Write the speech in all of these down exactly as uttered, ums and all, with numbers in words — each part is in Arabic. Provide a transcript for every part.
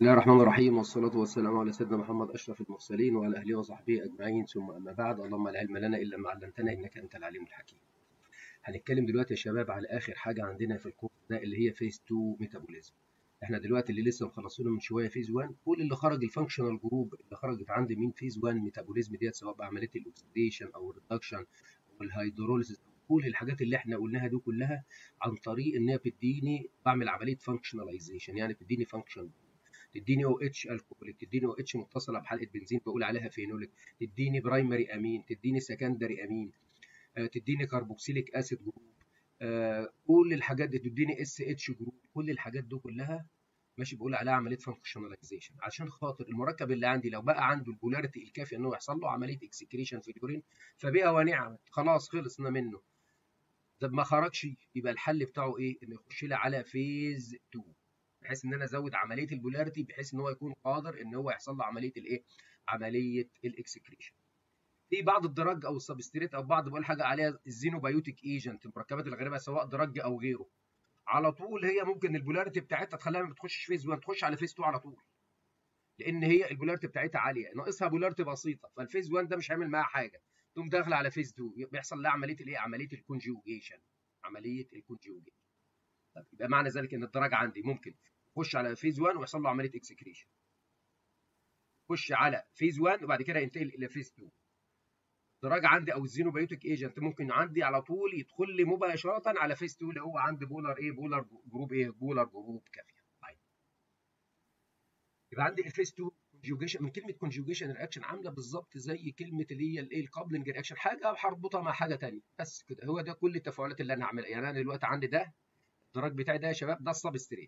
الله الرحمن الرحيم، والصلاة والسلام على سيدنا محمد أشرف المرسلين وعلى أهله وصحبه أجمعين، ثم أما بعد. اللهم لا علم لنا إلا ما علمتنا إنك أنت العليم الحكيم. هنتكلم دلوقتي يا شباب على آخر حاجة عندنا في الكورس ده اللي هي فيز اتنين ميتابوليزم. احنا دلوقتي اللي لسه مخلصينه من شوية فيز واحد، كل اللي خرج الفانكشنال جروب اللي خرجت عندي من فيز واحد ميتابوليزم ديت، سواء بعملية الأكسيديشن أو الريدكشن أو الهيدروليسيس، كل الحاجات اللي احنا قلناها دي كلها عن طريق ان هي بتديني بعمل عملية فانكشناليزيشن، يعني بتديني فانكشن، تديني او اتش الكحوليك، تديني او اتش متصله بحلقه بنزين بقول عليها فينوليك، تديني برايمري امين، تديني سكندري امين، آه، تديني كربوكسيليك اسيد جروب، آه، كل الحاجات دي تديني اس اتش جروب. كل الحاجات دي كلها ماشي بقول عليها عمليه فانكشناليزيشن، عشان خاطر المركب اللي عندي لو بقى عنده البولاريتي الكافيه انه يحصل له عمليه اكسكريشن في اليورين فبقى ونعم، خلاص خلصنا منه. طب ما خرجش، يبقى الحل بتاعه ايه؟ انه يخش لي على فيز اتنين، بحيث ان انا ازود عمليه البولاريتي، بحيث ان هو يكون قادر ان هو يحصل له عمليه الايه؟ عمليه الاكسكريشن. في بعض الدرج او السبستريت او بعض بقول حاجه عليها الزينوبيوتيك ايجنت، المركبات الغريبه سواء درج او غيره، على طول هي ممكن البولاريتي بتاعتها تخليها ما تخشش فيز واحد، تخش على فيز اتنين على طول، لان هي البولاريتي بتاعتها عاليه، ناقصها بولاريتي بسيطه، فالفيز واحد ده مش هيعمل معاها حاجه، تقوم داخله على فيز اتنين بيحصل لها عمليه الايه؟ عمليه الكونجوجيشن. عمليه الكونجوجيشن. طب يبقى معنى ذلك ان الدرجه عندي ممكن يخش على فيز واحد ويحصل له عمليه اكسكريشن، يخش على فيز واحد وبعد كده ينتقل الى فيز اتنين. الدرجه عندي او الزينوبيوتيك ايجنت ممكن عندي على طول يدخل لي مباشره على فيز اتنين اللي هو عندي بولار ايه؟ بولار جروب ايه؟ بولار جروب كافيه. طيب يبقى عندي الفيز اتنين كونجوجيشن، من كلمه كونجوجيشن الرياكشن عامله بالظبط زي كلمه اللي هي الايه؟ الكابلنج رياكشن، حاجه هربطها مع حاجه ثانيه بس كده. هو ده كل التفاعلات اللي انا هعملها. يعني انا دلوقتي عندي ده الدرج بتاعي ده يا شباب، ده السبستريت،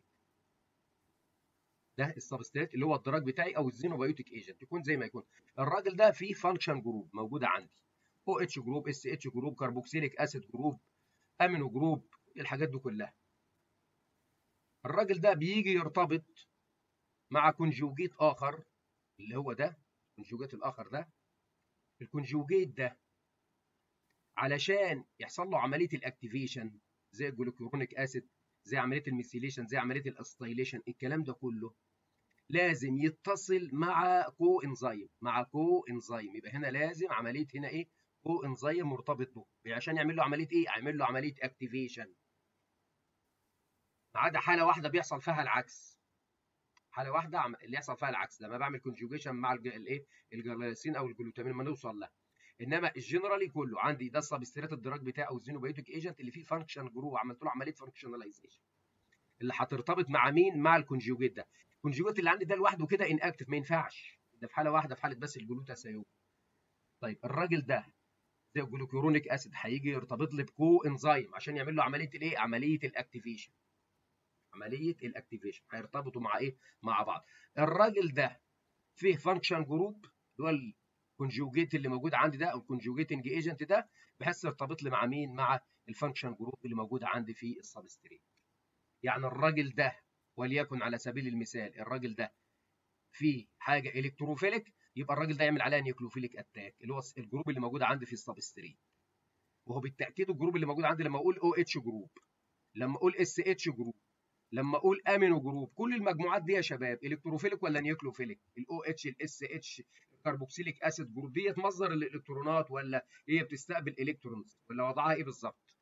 ده السبستريت اللي هو الدراج بتاعي او الزينوبيوتيك ايجنت، يكون زي ما يكون. الراجل ده فيه فانكشن جروب موجوده عندي، او اتش جروب، اس اتش جروب، كربوكسيليك اسيد جروب، امينو جروب، الحاجات دي كلها. الراجل ده بيجي يرتبط مع كونجوجيت اخر اللي هو ده، الكونجوجيت الاخر ده، الكونجوجيت ده علشان يحصل له عمليه الاكتيفيشن زي الجلوكورونيك اسيد، زي عمليه الميثيليشن، زي عمليه الاستايليشن، الكلام ده كله لازم يتصل مع كو انزيم، مع كو انزيم. يبقى هنا لازم عمليه هنا ايه؟ كو انزيم مرتبط به عشان يعمل له عمليه ايه؟ يعمل له عمليه اكتيفيشن. ما عدا حاله واحده بيحصل فيها العكس، حاله واحده اللي يحصل فيها العكس لما بعمل كونجوجيشن مع الايه؟ الجليسين او الجلوتامين ما نوصل لها. انما الجنرالي كله عندي ده السبستريت الدراج بتاعه او الزينوبيوتيك ايجنت اللي فيه فانكشن جروب، عملت له عمليه فانكشناليزيشن، اللي هترتبط مع مين؟ مع الكونجوجيت ده. الكونجوجيت اللي عندي ده لوحده كده ان اكتف، ما ينفعش، ده في حاله واحده، في حاله بس الجلوتاثيون. طيب الراجل ده زي الجلوكورونيك اسيد هيجي يرتبط لي بكو انزيم عشان يعمل له عمليه الايه؟ عمليه الاكتيفيشن. عمليه الاكتيفيشن هيرتبطوا مع ايه؟ مع بعض. الراجل ده فيه فانكشن جروب اللي هو الكونجوجيت اللي موجود عندي ده او الكونجوجيتنج ايجنت ده، بحيث يرتبط لي مع مين؟ مع الفانكشن جروب اللي موجود عندي في السبستريت. يعني الراجل ده وليكن على سبيل المثال الراجل ده في حاجه الكتروفيليك، يبقى الراجل ده يعمل عليها نيوكلوفيليك اتاك اللي هو الجروب اللي موجود عندي في السبستريت. وهو بالتاكيد الجروب اللي موجود عندي لما اقول او اتش جروب، لما اقول اس اتش جروب، لما اقول امينو جروب، كل المجموعات دي يا شباب الكتروفيليك ولا نيوكلوفيليك؟ الاو اتش، الاس اتش، الكربوكسيليك اسيد جروب ديت مصدر الالكترونات ولا هي بتستقبل الكترونز ولا وضعها ايه بالظبط؟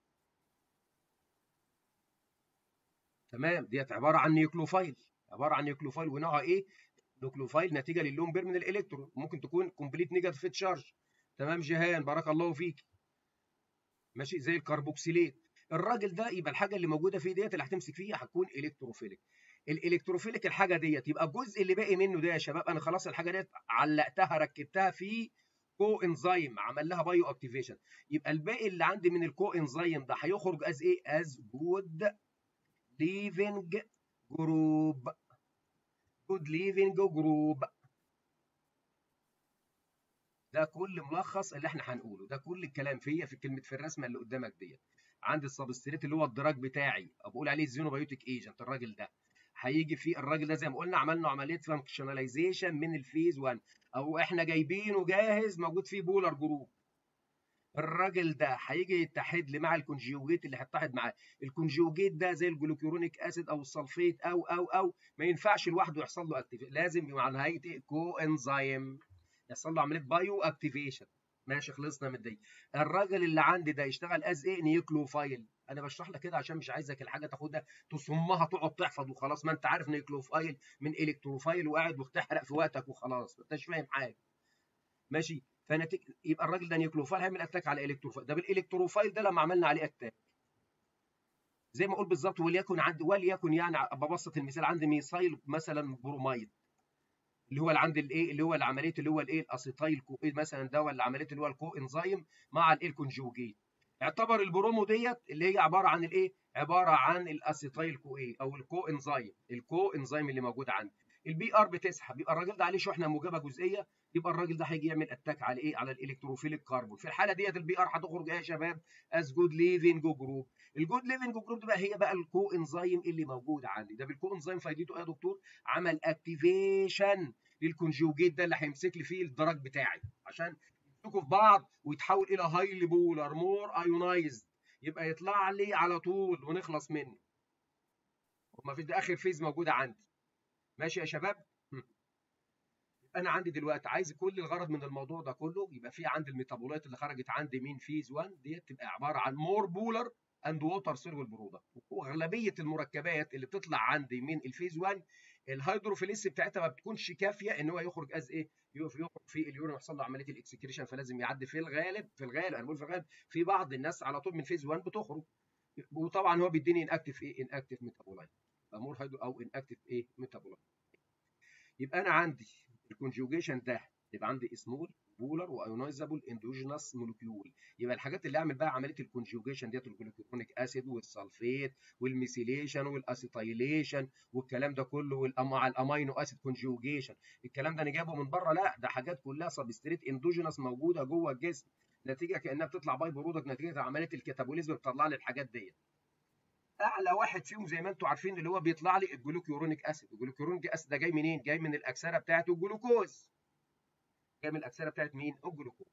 تمام، ديت عباره عن نيوكلوفايل، عباره عن نيوكلوفايل ونوعها ايه؟ نيوكلوفايل نتيجه للون بير من الالكترون، ممكن تكون كومبليت نيجاتيف تشارج. تمام جيهان، بارك الله فيك. ماشي، زي الكربوكسيليت. الراجل ده يبقى الحاجه اللي موجوده فيه ديت اللي هتمسك فيها هتكون الكتروفيليك. الالكتروفيليك الحاجه ديت، يبقى الجزء اللي باقي منه ده يا شباب انا خلاص الحاجه ديت علقتها ركبتها في كو انزيم عمل لها بايو اكتيفيشن، يبقى الباقي اللي عندي من الكو انزيم ده هيخرج از ايه؟ از جود ليفنج جروب. جود ليفنج جروب. ده كل ملخص اللي احنا هنقوله، ده كل الكلام فيا في كلمه في الرسمه اللي قدامك ديت. عندي السبستريت اللي هو الدراج بتاعي بقول عليه الزينوبيوتيك ايجنت، الراجل ده هيجي فيه الراجل ده زي ما قلنا عملنا عمليه فانكشناليزيشن من الفيز واحد، او احنا جايبينه جاهز موجود فيه بولار جروب. الراجل ده هيجي يتحد لي مع الكونجيوجيت اللي هيتحد معاه. الكونجيوجيت ده زي الجلوكيورونيك اسيد او السلفيت او او او ما ينفعش لوحده يحصل له اكتيفيشن، لازم مع نهايه كو انزيم يحصل له عمليه بايو اكتيفيشن. ماشي، خلصنا من دي. الراجل اللي عندي ده يشتغل از ايه؟ نيوكلوفايل. انا بشرح لك كده عشان مش عايزك الحاجه تاخدها تصمها تقعد تحفظ وخلاص، ما انت عارف نيوكلوفايل من الكتروفايل وقاعد وتحرق في وقتك وخلاص، ما انتش فاهم حاجه. ماشي، فنتيجة يبقى الراجل ده نيوكلوفايل هيعمل اتاك على الكتروفايل. ده بالالكتروفايل ده لما عملنا عليه اتاك زي ما اقول بالظبط، وليكن عندي وليكن يعني ببسط المثال عندي ميثايل مثلا برومايد اللي هو اللي عند الايه اللي هو العمليه اللي هو الايه الاسيتايل كو مثلا ده، ولا عمليه اللي هو الكو انزيم مع الايه الكونجوجيت. اعتبر البرومو ديت اللي هي عباره عن الايه؟ عباره عن الاسيتايل كو ايه او الكو انزيم، الكو انزيم اللي موجود عندي. البي ار بتسحب، يبقى الراجل ده عليه شحنه موجبه جزئيه، يبقى الراجل ده هيجي يعمل اتاك على ايه؟ على الالكتروفيليك كربون. في الحاله ديت البي ار هتخرج ايه يا شباب؟ از جود ليفنج جروب. الجود ليفنج جروب ده بقى هي بقى الكو انزيم اللي موجود عندي. ده بالكو انزيم فايدته ايه يا دكتور؟ عمل اكتيفيشن للكونجوجيت ده اللي هيمسك لي فيه الدرج بتاعي عشان يمسكوا في بعض ويتحول الى هايلي بولر مور ايونايزد، يبقى يطلع لي على طول ونخلص منه. وما في ده اخر فيز موجوده عندي. ماشي يا شباب؟ انا عندي دلوقتي عايز كل الغرض من الموضوع ده كله يبقى في عندي الميتابولايت اللي خرجت عندي من فيز واحد ديت تبقى عباره عن مور بولر اند ووتر سيرفل برودكت. واغلبيه المركبات اللي بتطلع عندي من الفيز واحد الهيدروفيليس بتاعتها ما بتكونش كافيه ان هو يخرج از ايه؟ يخرج في اليورين ويحصل له عمليه الاكسكريشن، فلازم يعدي في الغالب في الغالب انا بقول في الغالب في بعض الناس على طول من فيز واحد بتخرج. وطبعا هو بيديني ان اكتف ايه؟ ان اكتف ميتابولايت مور هيدرو او ان اكتف ايه؟ ميتابولايت. يبقى انا عندي الكونجوجيشن ده يبقى عندي سمول بولر وايونايزابل اندوجينوس مولكيول. يبقى الحاجات اللي اعمل بقى عمليه الكونجوجيشن ديت الجلوكونيك اسيد والسلفيت والميثيليشن والاسيتايليشن والكلام ده كله مع الامينو اسيد كونجوجيشن. الكلام ده انا جايبه من بره؟ لا، ده حاجات كلها سبستريت اندوجينوس موجوده جوه الجسم، نتيجه كانها بتطلع باي برودكت نتيجه عمليه الكاتابوليزم بتطلع لي الحاجات ديت. اعلى واحد فيهم زي ما انتم عارفين اللي هو بيطلع لي الجلوكيورونيك اسيد. الجلوكيورونيك اسيد ده جاي منين؟ جاي من الاكسده بتاعه الجلوكوز. جاي من الاكسده بتاعه مين؟ الجلوكوز.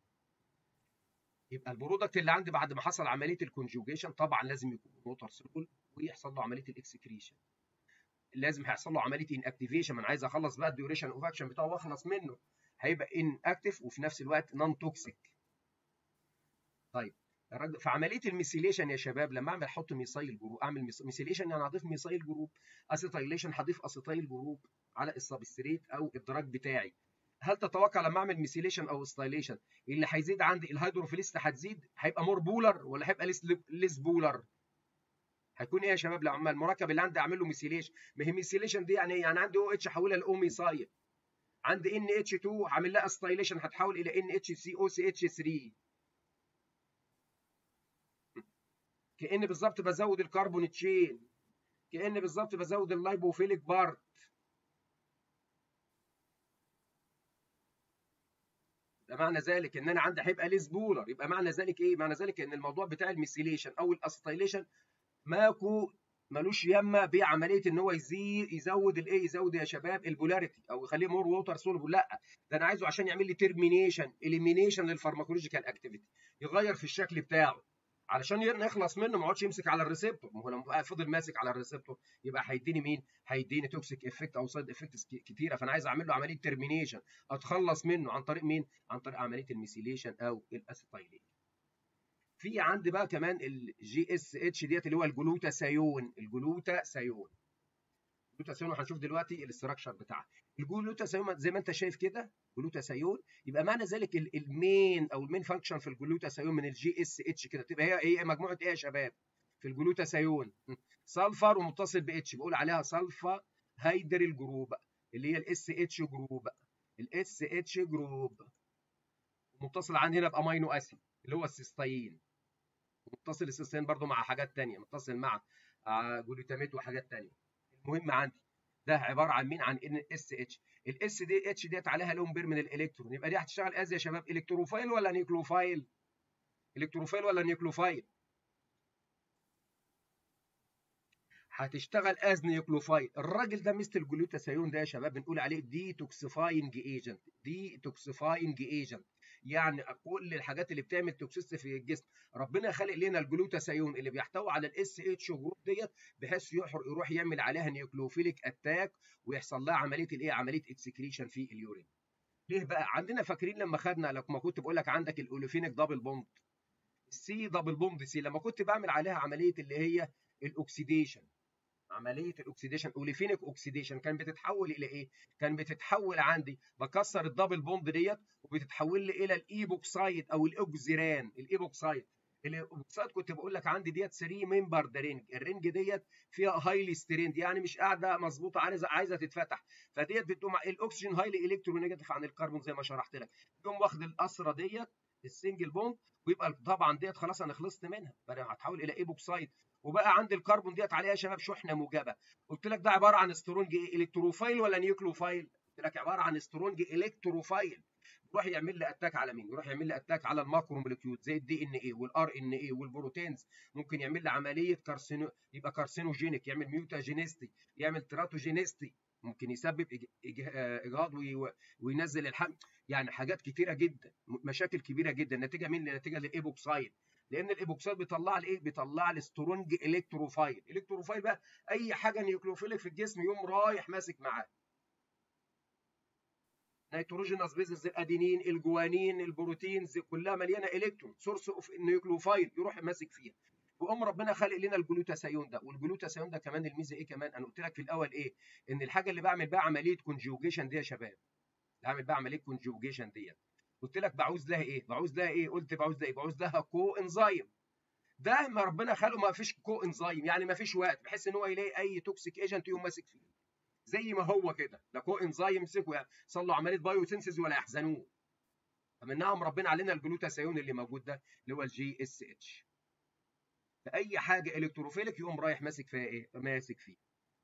يبقى البرودكت اللي عندي بعد ما حصل عمليه الكونجوجيشن طبعا لازم يكون ووتر سيركل ويحصل له عمليه الاكسكريشن. لازم هيحصل له عمليه ان اكتيفيشن، انا عايز اخلص بقى الديوريشن اوف اكشن بتاعه واخلص منه. هيبقى ان اكتف وفي نفس الوقت نون توكسيك. طيب في عمليه الميثيليشن يا شباب لما اعمل احط ميثايل جروب، اعمل ميثيليشن يعني هضيف ميثايل جروب، اسيتايليشن هضيف اسيتايل جروب على السبستريت او الدراج بتاعي. هل تتوقع لما اعمل ميثيليشن او اسيتايليشن اللي هيزيد عندي الهيدروفيليست هتزيد؟ هيبقى مور بولر ولا هيبقى ليس ليس بولر؟ هيكون ايه يا شباب لما المركب اللي عندي اعمل له ميثيليشن؟ ما هي ميثيليشن دي يعني ايه؟ يعني عندي او اتش احولها لاو ميثايل، عندي ان اتش اتنين هعمل لها اسيتايليشن هتحول الى ان اتش سي او سي اتش تلاتة. كأن بالظبط بزود الكربون تشين، كأن بالظبط بزود اللايبوفيليك بارت. ده معنى ذلك ان انا عندي هيبقى ليس بولر. يبقى معنى ذلك ايه؟ معنى ذلك ان الموضوع بتاع الميثيليشن او الاسيتايليشن ماكو ملوش يمه بعمليه ان هو يزيد يزود الايه؟ يزود يا شباب البولاريتي او يخليه مور ووتر سولبل. لا، ده انا عايزه عشان يعمل لي ترمينيشن اليمينيشن للفارماكولوجيكال اكتيفيتي، يغير في الشكل بتاعه علشان نخلص منه ما يقعدش يمسك على الريسبتور. ما هو لو فضل ماسك على الريسبتور يبقى هيديني مين؟ هيديني توكسيك افكت او سايد افكتس كتيره. فانا عايز اعمل له عمليه ترمينيشن اتخلص منه عن طريق مين؟ عن طريق عمليه الميثيليشن او الاسيتايليشن. في عندي بقى كمان الجي اس اتش ديت اللي هو الجلوتاثيون. الجلوتاثيون الجلوتاثيون هنشوف دلوقتي الاستراكشر بتاعها. الجلوتاثيون زي ما انت شايف كده جلوتاثيون، يبقى معنى ذلك المين او المين فانكشن في الجلوتاثيون من الجي اس اتش كده تبقى هي ايه؟ مجموعه ايه يا شباب في الجلوتاثيون؟ سلفر ومتصل ب اتش، بقول عليها سلفا هيدريل جروب اللي هي الاس اتش جروب. الاس اتش جروب متصل عندي هنا بامينو اسيد اللي هو السيستين، متصل السيستين برضو مع حاجات ثانيه، متصل مع جلوتاميت وحاجات ثانيه. المهم عندي ده عباره عن مين؟ عن ان اس اتش. الاس دي اتش ديت عليها لون بير من الالكترون، يبقى دي هتشتغل از يا شباب الكتروفايل ولا نيوكلوفايل؟ الكتروفايل ولا نيوكلوفايل؟ هتشتغل از نيوكلوفايل. الراجل ده مستر الجلوتاثيون ده يا شباب بنقول عليه دي توكسيفاينج ايجنت. دي توكسيفاينج ايجنت يعني كل الحاجات اللي بتعمل توكسيستي في الجسم. ربنا خلق لنا الجلوتاثيون اللي بيحتوي على الاس اتش جروب ديت، بحيث يروح يعمل عليها نيوكليوفيليك اتاك ويحصل لها عمليه الايه، عمليه اكسكريشن في اليورين. ليه بقى؟ عندنا فاكرين لما خدنا، لما كنت بقول لك عندك الاوليفينيك دبل بوند، السي دبل بوند سي، لما كنت بعمل عليها عمليه اللي هي الاكسيديشن، عمليه الاكسيديشن اوليفينيك اوكسيديشن، كان بتتحول الى ايه؟ كان بتتحول عندي، بكسر الدبل بوند ديت وبتتحول لي الى الايبوكسايد او الاوكزيران. الايبوكسايد الايبوكسايد كنت بقول لك عندي ديت ثلاثة ممبر ده رينج، الرينج ديت فيها هايلي ستريند، يعني مش قاعده مظبوطه، عايزه عايزه تتفتح، فديت بتقوم الاكسجين هايلي الكترونيجاتيف عن الكربون زي ما شرحت لك، تقوم واخد الاسره ديت السنجل بوند، ويبقى طبعا ديت خلاص انا خلصت منها، بقى هتحول الى ايبوكسايد، وبقى عندي الكربون ديت عليها يا شباب شحنه موجبه. قلت لك ده عباره عن سترونج الكتروفايل ولا نيوكلوفايل؟ قلت لك عباره عن سترونج الكتروفايل، يروح يعمل لي اتاك على مين؟ يروح يعمل لي اتاك على الماكرو مولكيول زي الدي ان اي والار ان اي والبروتينز، ممكن يعمل لي عمليه كارسينو، يبقى كارسينوجينيك، يعمل ميوتاجينيستي، يعمل تراتوجينيستي، ممكن يسبب اجهاض وينزل الحمل، يعني حاجات كتيره جدا، مشاكل كبيره جدا نتيجه من نتيجه للايبوكسايد، لان الايبوكسايد بيطلع لي ايه؟ بيطلع لي سترونج الكتروفايل. الكتروفايل بقى اي حاجه نيوكليوفيليك في الجسم يقوم رايح ماسك معاه، نيتروجينوس بيزز، الادينين، الجوانين، البروتينز كلها مليانه الكترون، سورس اوف نيوكليوفايل، يروح ماسك فيها. وقام ربنا خلق لنا الجلوتاثيون ده، والجلوتاثيون ده كمان الميزه ايه كمان؟ انا قلت لك في الاول ايه؟ ان الحاجه اللي بعمل بقى عمليه كونجوجيشن دي يا شباب، بعمل بقى عمليه كونجوجيشن ديت، قلت لك بعوز لها ايه؟ بعوز لها ايه؟ قلت بعوز لها ايه؟ بعوز لها كو انزيم. ده ما ربنا خلقه ما فيش كو انزيم، يعني ما فيش وقت بحيث ان هو يلاقي اي توكسيك ايجنت يقوم ماسك فيه، زي ما هو كده، لا كو انزيم يمسكوا يحصل له عمليه بايوسينثيز ولا يحزنوه. فمنها مربنا علينا الجلوتاثيون اللي موجود ده اللي هو الجي اس اتش، فاي حاجه الكتروفيلك يقوم رايح ماسك فيها ايه؟ ماسك فيه.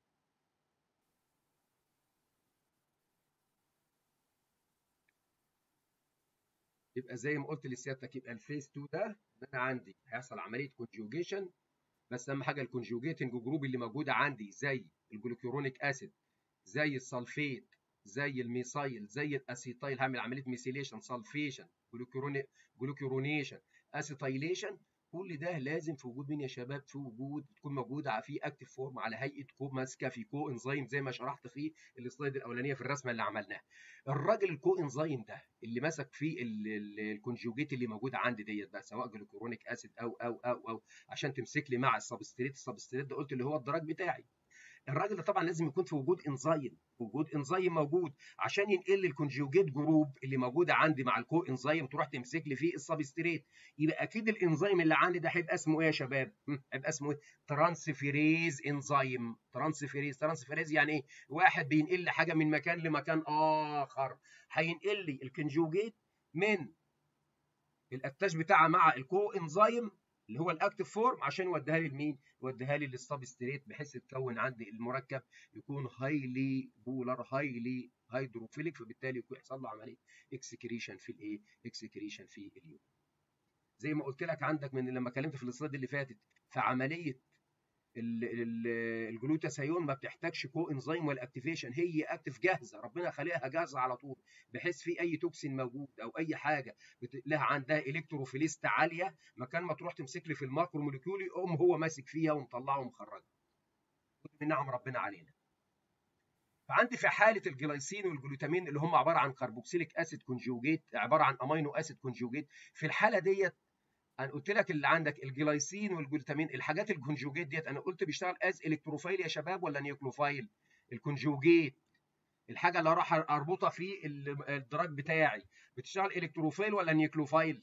يبقى زي ما قلت لسيادتك، يبقى الفيس اتنين ده انا عندي هيحصل عمليه كونجوجيشن، بس اهم حاجه الكونجوجيتنج جروب اللي موجوده عندي زي الجلوكيورونيك اسيد، زي السلفيت، زي الميثايل، زي الاسيتايل، هعمل عمليه ميثيليشن، سلفيشن، جلوكيروني جلوكيرونيشن، اسيتايليشن، كل ده لازم في وجود مين يا شباب؟ في وجود تكون موجوده في اكتف فورم على هيئه كو ماسكه في كو انزيم زي ما شرحت في السلايد الاولانيه في الرسمه اللي عملناها. الراجل الكو انزيم ده اللي مسك فيه الكونجوجيت اللي موجوده عندي ديت بقى، سواء جلوكيرونيك اسيد او او او او عشان تمسك لي مع السبستريت، السبستريت ده قلت اللي هو الدراج بتاعي. الراجل ده طبعا لازم يكون في وجود انزيم، وجود انزيم موجود عشان ينقل لي الكونجوجيت جروب اللي موجوده عندي مع الكو انزيم تروح تمسك لي فيه السبستريت. يبقى اكيد الانزيم اللي عندي ده هيبقى اسمه ايه يا شباب؟ هيبقى اسمه ايه؟ ترانسفيريز انزيم. ترانسفيريز، ترانسفيريز يعني ايه؟ واحد بينقل لي حاجه من مكان لمكان اخر، هينقل لي الكونجوجيت من الاتاش بتاعها مع الكو انزيم اللي هو الاكتف فورم عشان يوديها لي لمين؟ يوديها لي للسبستريت، بحيث تكون عندي المركب يكون هايلي بولر، هايلي هيدروفيليك، فبالتالي يكون يحصل له عمليه اكسكريشن في الايه؟ اكسكريشن في اليوم. زي ما قلت لك عندك من لما اتكلمت في السلايد اللي فاتت، في عمليه الجلوتاثيون ما بتحتاجش كو انزيم ولا اكتيفيشن، هي اكتف جاهزه، ربنا خلقها جاهزه على طول، بحيث في اي توكسين موجود او اي حاجه لها عندها الكتروفيليست عاليه، مكان ما تروح تمسك لي في الماكرو موليكيول يقوم هو ماسك فيها ومطلعها ومخرجها. من نعم ربنا علينا. فعندي في حاله الجلايسين والجلوتامين اللي هم عباره عن كربوكسيليك اسيد كونجوجيت، عباره عن امينو اسيد كونجوجيت، في الحاله ديت انا قلت لك اللي عندك الجلايسين والجلوتامين، الحاجات الكونجوجيت ديت انا قلت بيشتغل از الكتروفايل يا شباب ولا نيوكلوفايل؟ الكونجوجيت، الحاجه اللي راح اربطها في الدراج بتاعي بتشتغل الكتروفايل ولا نيوكلوفايل؟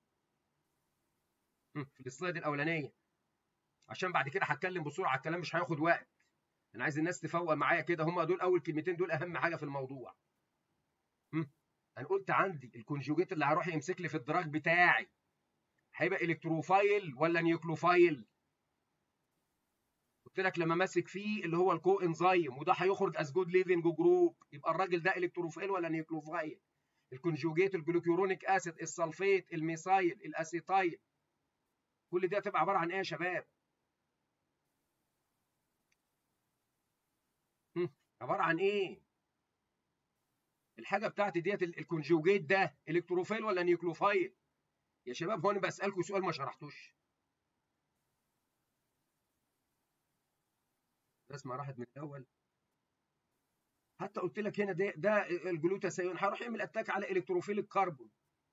في السلايد الاولانيه، عشان بعد كده هتكلم بسرعه، الكلام مش هياخد وقت، انا عايز الناس تفوق معايا كده، هم دول اول كلمتين، دول اهم حاجه في الموضوع. انا قلت عندي الكونجوجيت اللي هيروح يمسك لي في الدراج بتاعي هيبقى الكتروفايل ولا نيوكلوفايل؟ قلت لك لما ماسك فيه اللي هو الكو انزيم، وده هيخرج از جود ليفنج جروب، يبقى الراجل ده الكتروفايل ولا نيوكلوفايل؟ الكونجوجيت، الجلوكيورونيك اسيد، السلفيت، الميثايل، الاسيتايل، كل دي هتبقى عباره عن ايه يا شباب؟ عباره عن ايه؟ الحاجه بتاعتي ديت الكونجوجيت ده الكتروفايل ولا نيوكلوفايل؟ يا شباب هو انا بسالكم سؤال ما شرحتوش. الرسمه راحت من الاول. حتى قلت لك هنا ده ده الجلوتاثيون هيروح يعمل اتاك على الكتروفيل الكربون،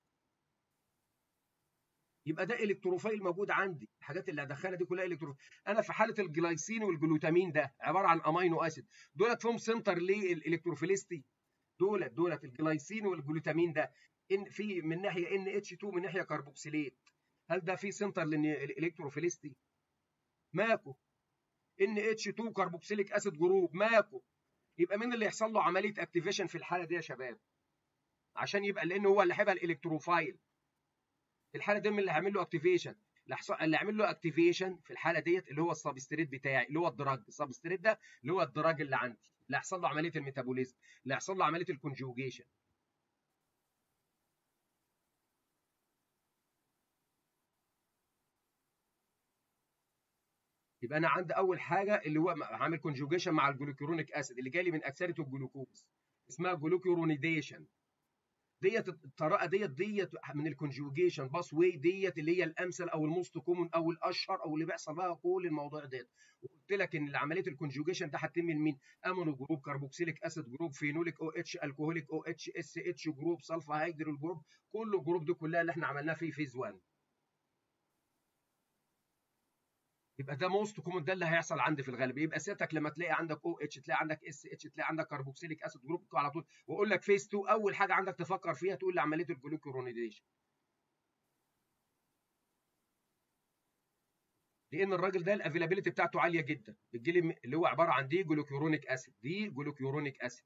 يبقى ده الكتروفايل موجود عندي. الحاجات اللي هدخلها دي كلها الكتروفايل. انا في حاله الجلايسين والجلوتامين ده عباره عن امينو اسيد، دولت فيهم سنتر للالكتروفيلستي. دولت دولت الجلايسين والجلوتامين ده ان في من ناحيه ان اتش اتنين من ناحيه كربوكسيليت، هل ده في سنتر للالكتروفيلستي؟ ماكو. ان اتش اتنين كربوكسيليك اسيد جروب ماكو. يبقى مين اللي يحصل له عمليه اكتيفيشن في الحاله دي يا شباب؟ عشان يبقى لان هو اللي هيبقى الالكتروفايل في الحاله دي، من اللي هيعمل له اكتيفيشن اللي هيعمل له اكتيفيشن في الحاله ديت اللي هو السبستريت بتاعي اللي هو الدراج. السبستريت ده اللي هو الدراج اللي عندي اللي هيحصل له عمليه الميتابوليزم، اللي هيحصل له عمليه الكونجوجيشن. يبقى انا عندي اول حاجه اللي هو عامل كونجوجيشن مع الجلوكيرونيك اسيد اللي جاي لي من اكسده الجلوكوز، اسمها جلوكيرونيديشن. ديت الطريقه ديت ديت من الكونجوجيشن باس واي ديت اللي هي الامثل او الموست كومون او الاشهر او اللي بيحصل بقى كل الموضوع ديت. وقلت لك ان عمليه الكونجوجيشن ده هتتم من مين؟ امونو جروب، كربوكسيليك اسيد جروب، فينوليك او اتش، الكوهوليك او اتش، اس اتش جروب، سلفا هيدرول جروب، كل الجروب دي كلها اللي احنا عملناها في فيز واحد. يبقى ده موست كومون، ده اللي هيحصل عندي في الغالب. يبقى سيادتك لما تلاقي عندك او اتش، تلاقي عندك اس اتش، تلاقي عندك كربوكسيليك اسيد جروب على طول، واقول لك فيز اتنين اول حاجه عندك تفكر فيها تقول لي عمليه الجلوكورونيديشن. لان الراجل ده الافيلابيلتي بتاعته عاليه جدا، بتجي لي اللي هو عباره عن دي جلوكيورونيك اسيد، دي جلوكيورونيك اسيد.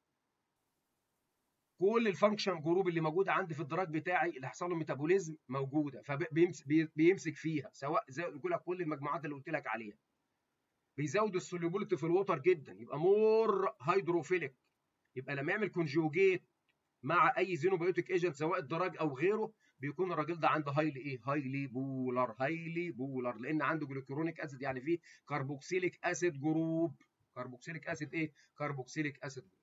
كل الفانكشن جروب اللي موجوده عندي في الدراج بتاعي اللي هيحصل له ميتابوليزم موجوده، فبيمسك فيها، سواء زي ما كل المجموعات اللي قلت لك عليها. بيزود السوليبيليتي في الوتر جدا، يبقى مور هيدروفيليك. يبقى لما يعمل كونجوجيت مع اي زينوبيوتيك ايجنت سواء الدراج او غيره، بيكون الراجل ده عنده هايلي ايه؟ هايلي بولر، هايلي بولر، لان عنده جلوكيرونيك اسيد يعني فيه كربوكسيليك اسيد جروب. كربوكسيليك اسيد ايه؟ كربوكسيليك اسيد جروب.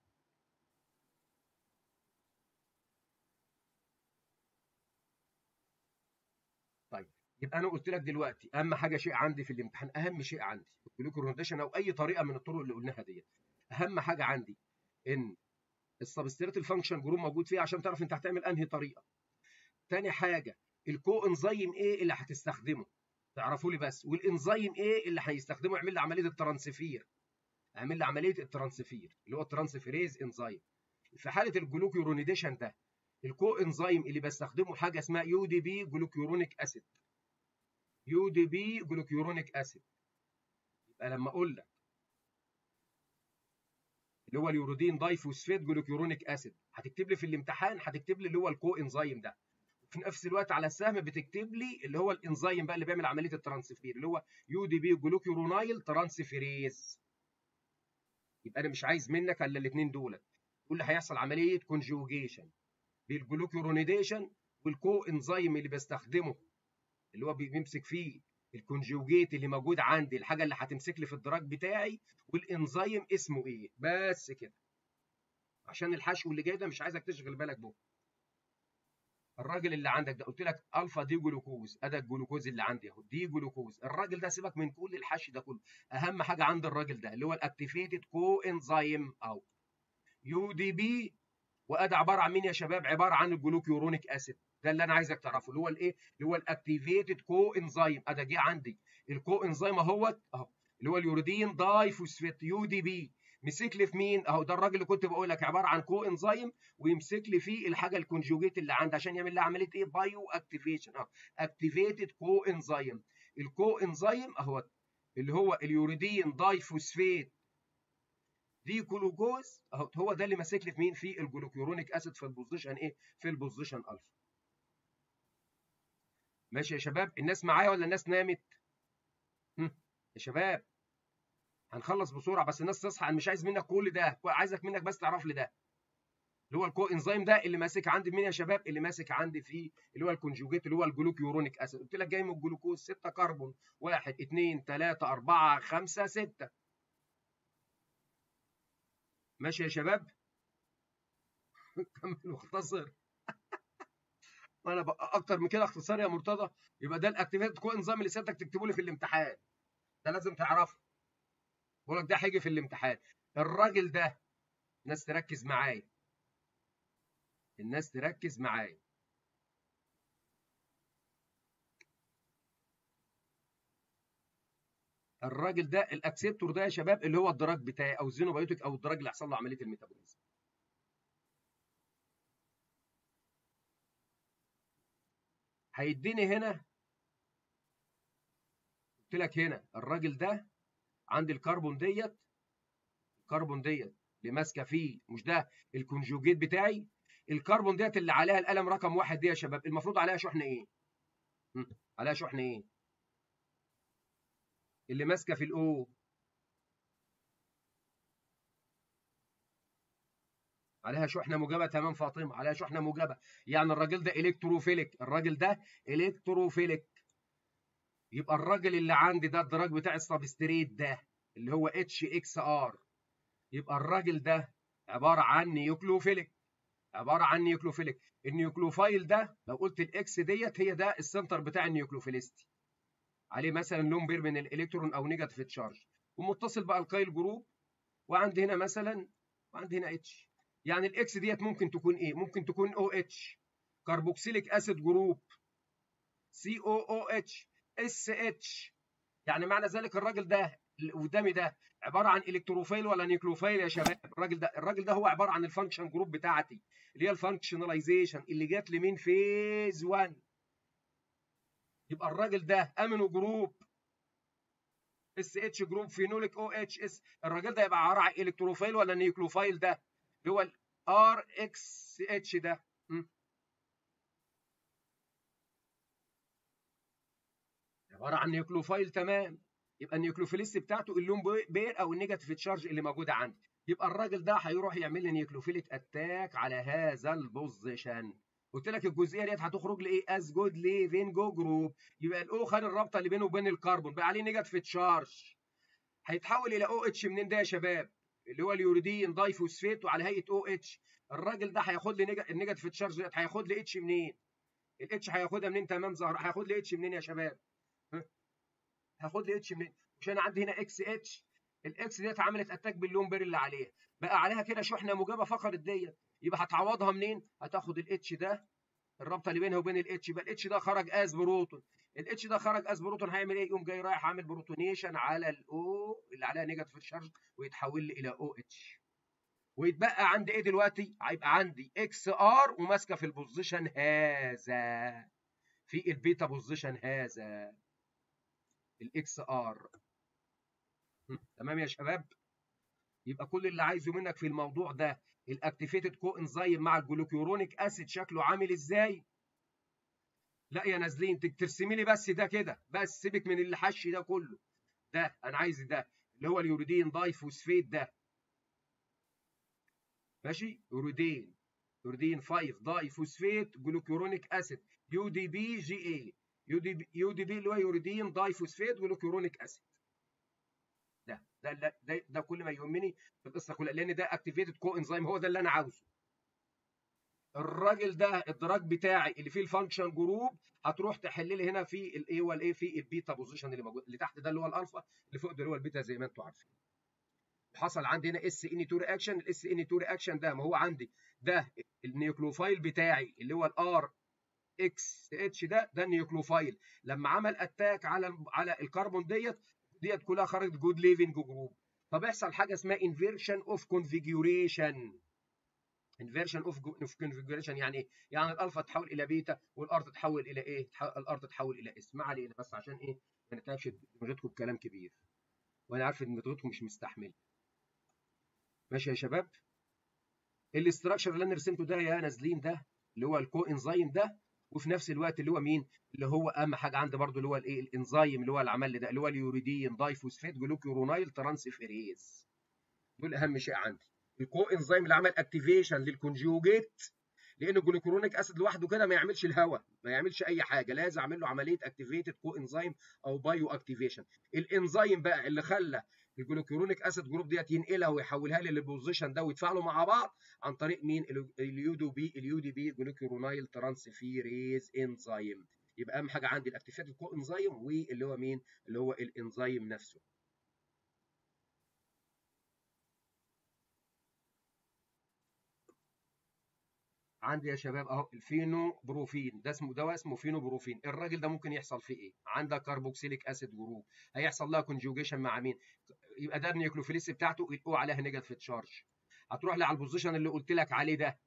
طيب يبقى انا قلت لك دلوقتي اهم حاجه شيء عندي في الامتحان، اهم شيء عندي الجلوكورونيديشن او اي طريقه من الطرق اللي قلناها ديت، اهم حاجه عندي ان السبستريت الفانكشن جروب موجود فيه عشان تعرف انت هتعمل انهي طريقه. تاني حاجه الكو انزيم ايه اللي هتستخدمه، تعرفوا لي بس. والانزيم ايه اللي هيستخدمه يعمل لي عمليه الترانسفير، يعمل لي عمليه الترانسفير اللي هو الترانسفيريز انزيم. في حاله الجلوكيورونيديشن ده الكو انزيم اللي بستخدمه حاجه اسمها يو دي بي جلوكيورونيك اسيد. يو دي بي جلوكيورونيك اسيد. يبقى لما اقول لك اللي هو اليورودين دايفوسفيت جلوكيورونيك اسيد، هتكتب لي في الامتحان هتكتب لي اللي هو الكو انزيم ده، وفي نفس الوقت على السهم بتكتب لي اللي هو الانزيم بقى اللي بيعمل عمليه الترانسفير اللي هو يو دي بي جلوكيورونايل ترانسفيريز. يبقى انا مش عايز منك الا الاثنين دول، تقول لي هيحصل عمليه كونجوجيشن بالجلوكيورونيديشن والكو انزيم اللي بستخدمه اللي هو بيمسك فيه الكونجوجيت اللي موجود عندي، الحاجه اللي هتمسك لي في الدراج بتاعي، والانزيم اسمه ايه. بس كده، عشان الحشو اللي جاي ده مش عايزك تشغل بالك به. الراجل اللي عندك ده قلت لك الفا دي جلوكوز، ادي الجلوكوز اللي عندي اهو، دي جلوكوز. الراجل ده سيبك من كل الحشي ده كله، اهم حاجه عند الراجل ده اللي هو الاكتيفيتد كو انزيم او يو دي بي. وادي عباره عن مين يا شباب؟ عباره عن الجلوكيورونيك اسيد. ده اللي انا عايزك تعرفه اللي هو الايه؟ اللي هو الاكتيفيتد كو انزيم. ادي جه عندي الكو انزيم اهوت اهو اللي هو اليوريدين داي فوسفات يو دي بي. مسك لي في مين اهو؟ ده الراجل اللي كنت بقول لك عباره عن كو انزيم ويمسك لي فيه الحاجه الكونجوجيت اللي عندي عشان يعمل لها عمليه ايه؟ بايو اكتيفيشن اهو. اكتيفيتد كو انزيم. الكو انزيم اهوت اللي هو اليوريدين داي فوسفات دي جلوكوز اهو، هو ده اللي ماسك لي في مين؟ في الجلوكيورونيك اسيد في البوزيشن ايه؟ في البوزيشن الفا. ماشي يا شباب؟ الناس معايا ولا الناس نامت؟ هم. يا شباب هنخلص بسرعه بس الناس تصحى، انا مش عايز منك كل ده، عايزك منك بس تعرف لي ده اللي هو الكو انزيم ده اللي ماسك عندي مين يا شباب؟ اللي ماسك عندي في اللي هو الكونجوجيت اللي هو الجلوكيورونيك اسيد. قلت لك جاي من الجلوكوز ستة كربون، واحد اثنين ثلاثة أربعة خمسة ستة. ماشي يا شباب؟ كمل واختصر. وانا بقى اكتر من كده اختصار يا مرتضى؟ يبقى ده الاكتيفيتد كو انزيم اللي سيادتك تكتبه لي في الامتحان، ده لازم تعرفه. بقول لك ده هيجي في الامتحان. الراجل ده، الناس تركز معايا، الناس تركز معايا. الراجل ده الاكسبتور ده يا شباب اللي هو الدراج بتاعي او الزينوبيوتيك او الدراج اللي حصل له عمليه الميتابوليزم. هيديني هنا، قلت لك هنا الراجل ده عندي الكربون ديت، الكربون ديت اللي ماسكه فيه، مش ده الكونجوجيت بتاعي؟ الكربون ديت اللي عليها القلم رقم واحد دي يا شباب المفروض عليها شحن ايه؟ هم، عليها شحن ايه؟ اللي ماسكه في الاو عليها شحنه موجبه. تمام فاطمه، عليها شحنه موجبه. يعني الراجل ده الكتروفيليك، الراجل ده الكتروفيليك. يبقى الراجل اللي عندي ده الدراج بتاع السبستريت ده اللي هو اتش اكس ار، يبقى الراجل ده عباره عن نيوكلوفيليك، عباره عن نيوكلوفيليك. النيوكلوفايل ده لو قلت الاكس ديت هي ده السنتر بتاع النيوكلوفيليستي، عليه مثلا لون بير من الالكترون او نيجاتيف تشارج، ومتصل بالقايل جروب. وعندي هنا مثلا، وعندي هنا اتش. يعني الاكس ديت ممكن تكون ايه؟ ممكن تكون او اتش، كربوكسيليك اسيد جروب، سي او او اتش، اس اتش. يعني معنى ذلك الراجل ده اللي قدامي ده عباره عن الكتروفايل ولا نيوكلوفايل يا شباب؟ الراجل ده، الراجل ده هو عباره عن الفانكشن جروب بتاعتي اللي هي الفانكشناليزيشن اللي جات لي من فيز واحد. يبقى الراجل ده امينو جروب، اس اتش جروب، فينوليك او اتش اس. الراجل ده يبقى عباره عن الكتروفايل ولا نيوكلوفايل؟ ده اللي هو الار اكس اتش ده م? عباره عن نيوكلوفايل. تمام. يبقى النيوكلوفيليس بتاعته اللون بير او النيجاتيف تشارج اللي موجوده عندي. يبقى الراجل ده هيروح يعمل لي نيوكلوفيليك اتاك على هذا البوزيشن. قلت لك الجزئيه ديت هتخرج لي ايه؟ از جود ليفينجو جروب. يبقى الاو خد الرابطه اللي بينه وبين الكربون بقى عليه نيجاتيف تشارج، هيتحول الى او اتش منين ده يا شباب؟ اللي هو اليوريدين دايفوسفيت وعلى هيئه او اتش. الراجل ده هياخد لي النيجاتيف تشارج ديت، هياخد لي اتش منين؟ الاتش هياخدها منين؟ تمام زهر، هياخد لي اتش منين يا شباب؟ هاخد لي اتش منين؟ مش انا عندي هنا اكس اتش، الاكس ديت عملت اتاك باللون بير اللي عليها، بقى عليها كده شحنه موجبه فقدت ديت، يبقى هتعوضها منين؟ هتاخد الاتش ده، الرابطه اللي بينها وبين الاتش، يبقى الاتش ده خرج از بروتون، الاتش ده خرج از بروتون هيعمل ايه؟ يقوم جاي رايح عامل بروتونيشن على الاو اللي عليها نيجاتيف تشارج ويتحول لي الى او اتش. ويتبقى عندي ايه دلوقتي؟ هيبقى عندي اكس ار وماسكه في البوزيشن هذا، في البيتا بوزيشن هذا، الاكس ار. تمام يا شباب؟ يبقى كل اللي عايزه منك في الموضوع ده الاكتيفيتد كو انزيم مع الجلوكيورونيك اسيد شكله عامل ازاي؟ لا يا نازلين ترسمي لي بس ده كده بس، سيبك من اللي حشي ده كله. ده انا عايز ده اللي هو اليوريدين دايفوسفيت ده. ماشي؟ يوريدين، يوريدين خمسة دايفوسفيت جلوكيورونيك اسيد، يو دي بي جي اي، يو دي بي، يو دي بي اللي هو يوريدين دايفوسفيت جلوكيورونيك اسيد. ده ده ده ده, ده كل ما يهمني في القصه كلها، لان ده اكتيفيتد كو انزيم، هو ده اللي انا عاوزه. الراجل ده الدراج بتاعي اللي فيه الفانكشن جروب هتروح تحل لي هنا في الايه والايه في البيتا بوزيشن اللي موجود اللي تحت ده اللي هو الالفا، اللي فوق ده اللي هو البيتا زي ما انتم عارفين. حصل عندي هنا اس ان اتنين رياكشن، الاس ان اتنين رياكشن ده ما هو عندي ده النيوكلوفايل بتاعي اللي هو الار اكس اتش ده، ده النيوكلوفايل لما عمل اتاك على على الكربون ديت، ديت كلها خرجت جود ليفنج جروب. فبيحصل حاجه اسمها انفيرشن اوف كونفيجوريشن. انفيرشن اوف كونفيجريشن يعني ايه؟ يعني الالفا تتحول الى بيتا والار تتحول الى ايه؟ الار تتحول الى اس. ما علينا، بس عشان ايه؟ ما نتعبش دماغتكم بكلام كبير، وانا عارف ان دماغتكم مش مستحمله. ماشي يا شباب؟ الاستراكشر اللي انا رسمته ده يا نازلين ده اللي هو الكو انزيم ده، وفي نفس الوقت اللي هو مين؟ اللي هو اهم حاجه عندي برضو اللي هو الايه؟ الانزيم اللي هو العمل لي ده اللي هو اليوريدين دايفوسفيت جلوكيورونايل ترانسفيريز. دول اهم شيء عندي. الكو انزيم اللي عمل اكتيفيشن للكونجوجيت، لان الجلوكرونيك اسيد لوحده كده ما يعملش الهواء، ما يعملش اي حاجه، لازم اعمل له عمليه اكتيفيتد كو انزيم او بايو اكتيفيشن. الانزيم بقى اللي خلى الجلوكيرونيك اسيد جروب ديت ينقلها ويحولها لي للبوزيشن ده ويتفاعلوا مع بعض عن طريق مين؟ اليو دي بي اليو دي بي جلوكيرونايل ترانسفيريز انزيم. يبقى اهم حاجه عندي الاكتيفيتد كو انزيم واللي هو مين؟ اللي هو الانزيم نفسه. عندي يا شباب اهو الفينو بروفين، ده اسمه دواء اسمه فينو بروفين. الراجل ده ممكن يحصل فيه ايه؟ عندك كربوكسيليك اسيد جروب هيحصل لها كونجوجيشن مع مين؟ يبقى ده النيوكليوفيليس بتاعته الاو عليها نيجاتيف تشارج، هتروح لي على البوزيشن اللي قلت لك عليه ده.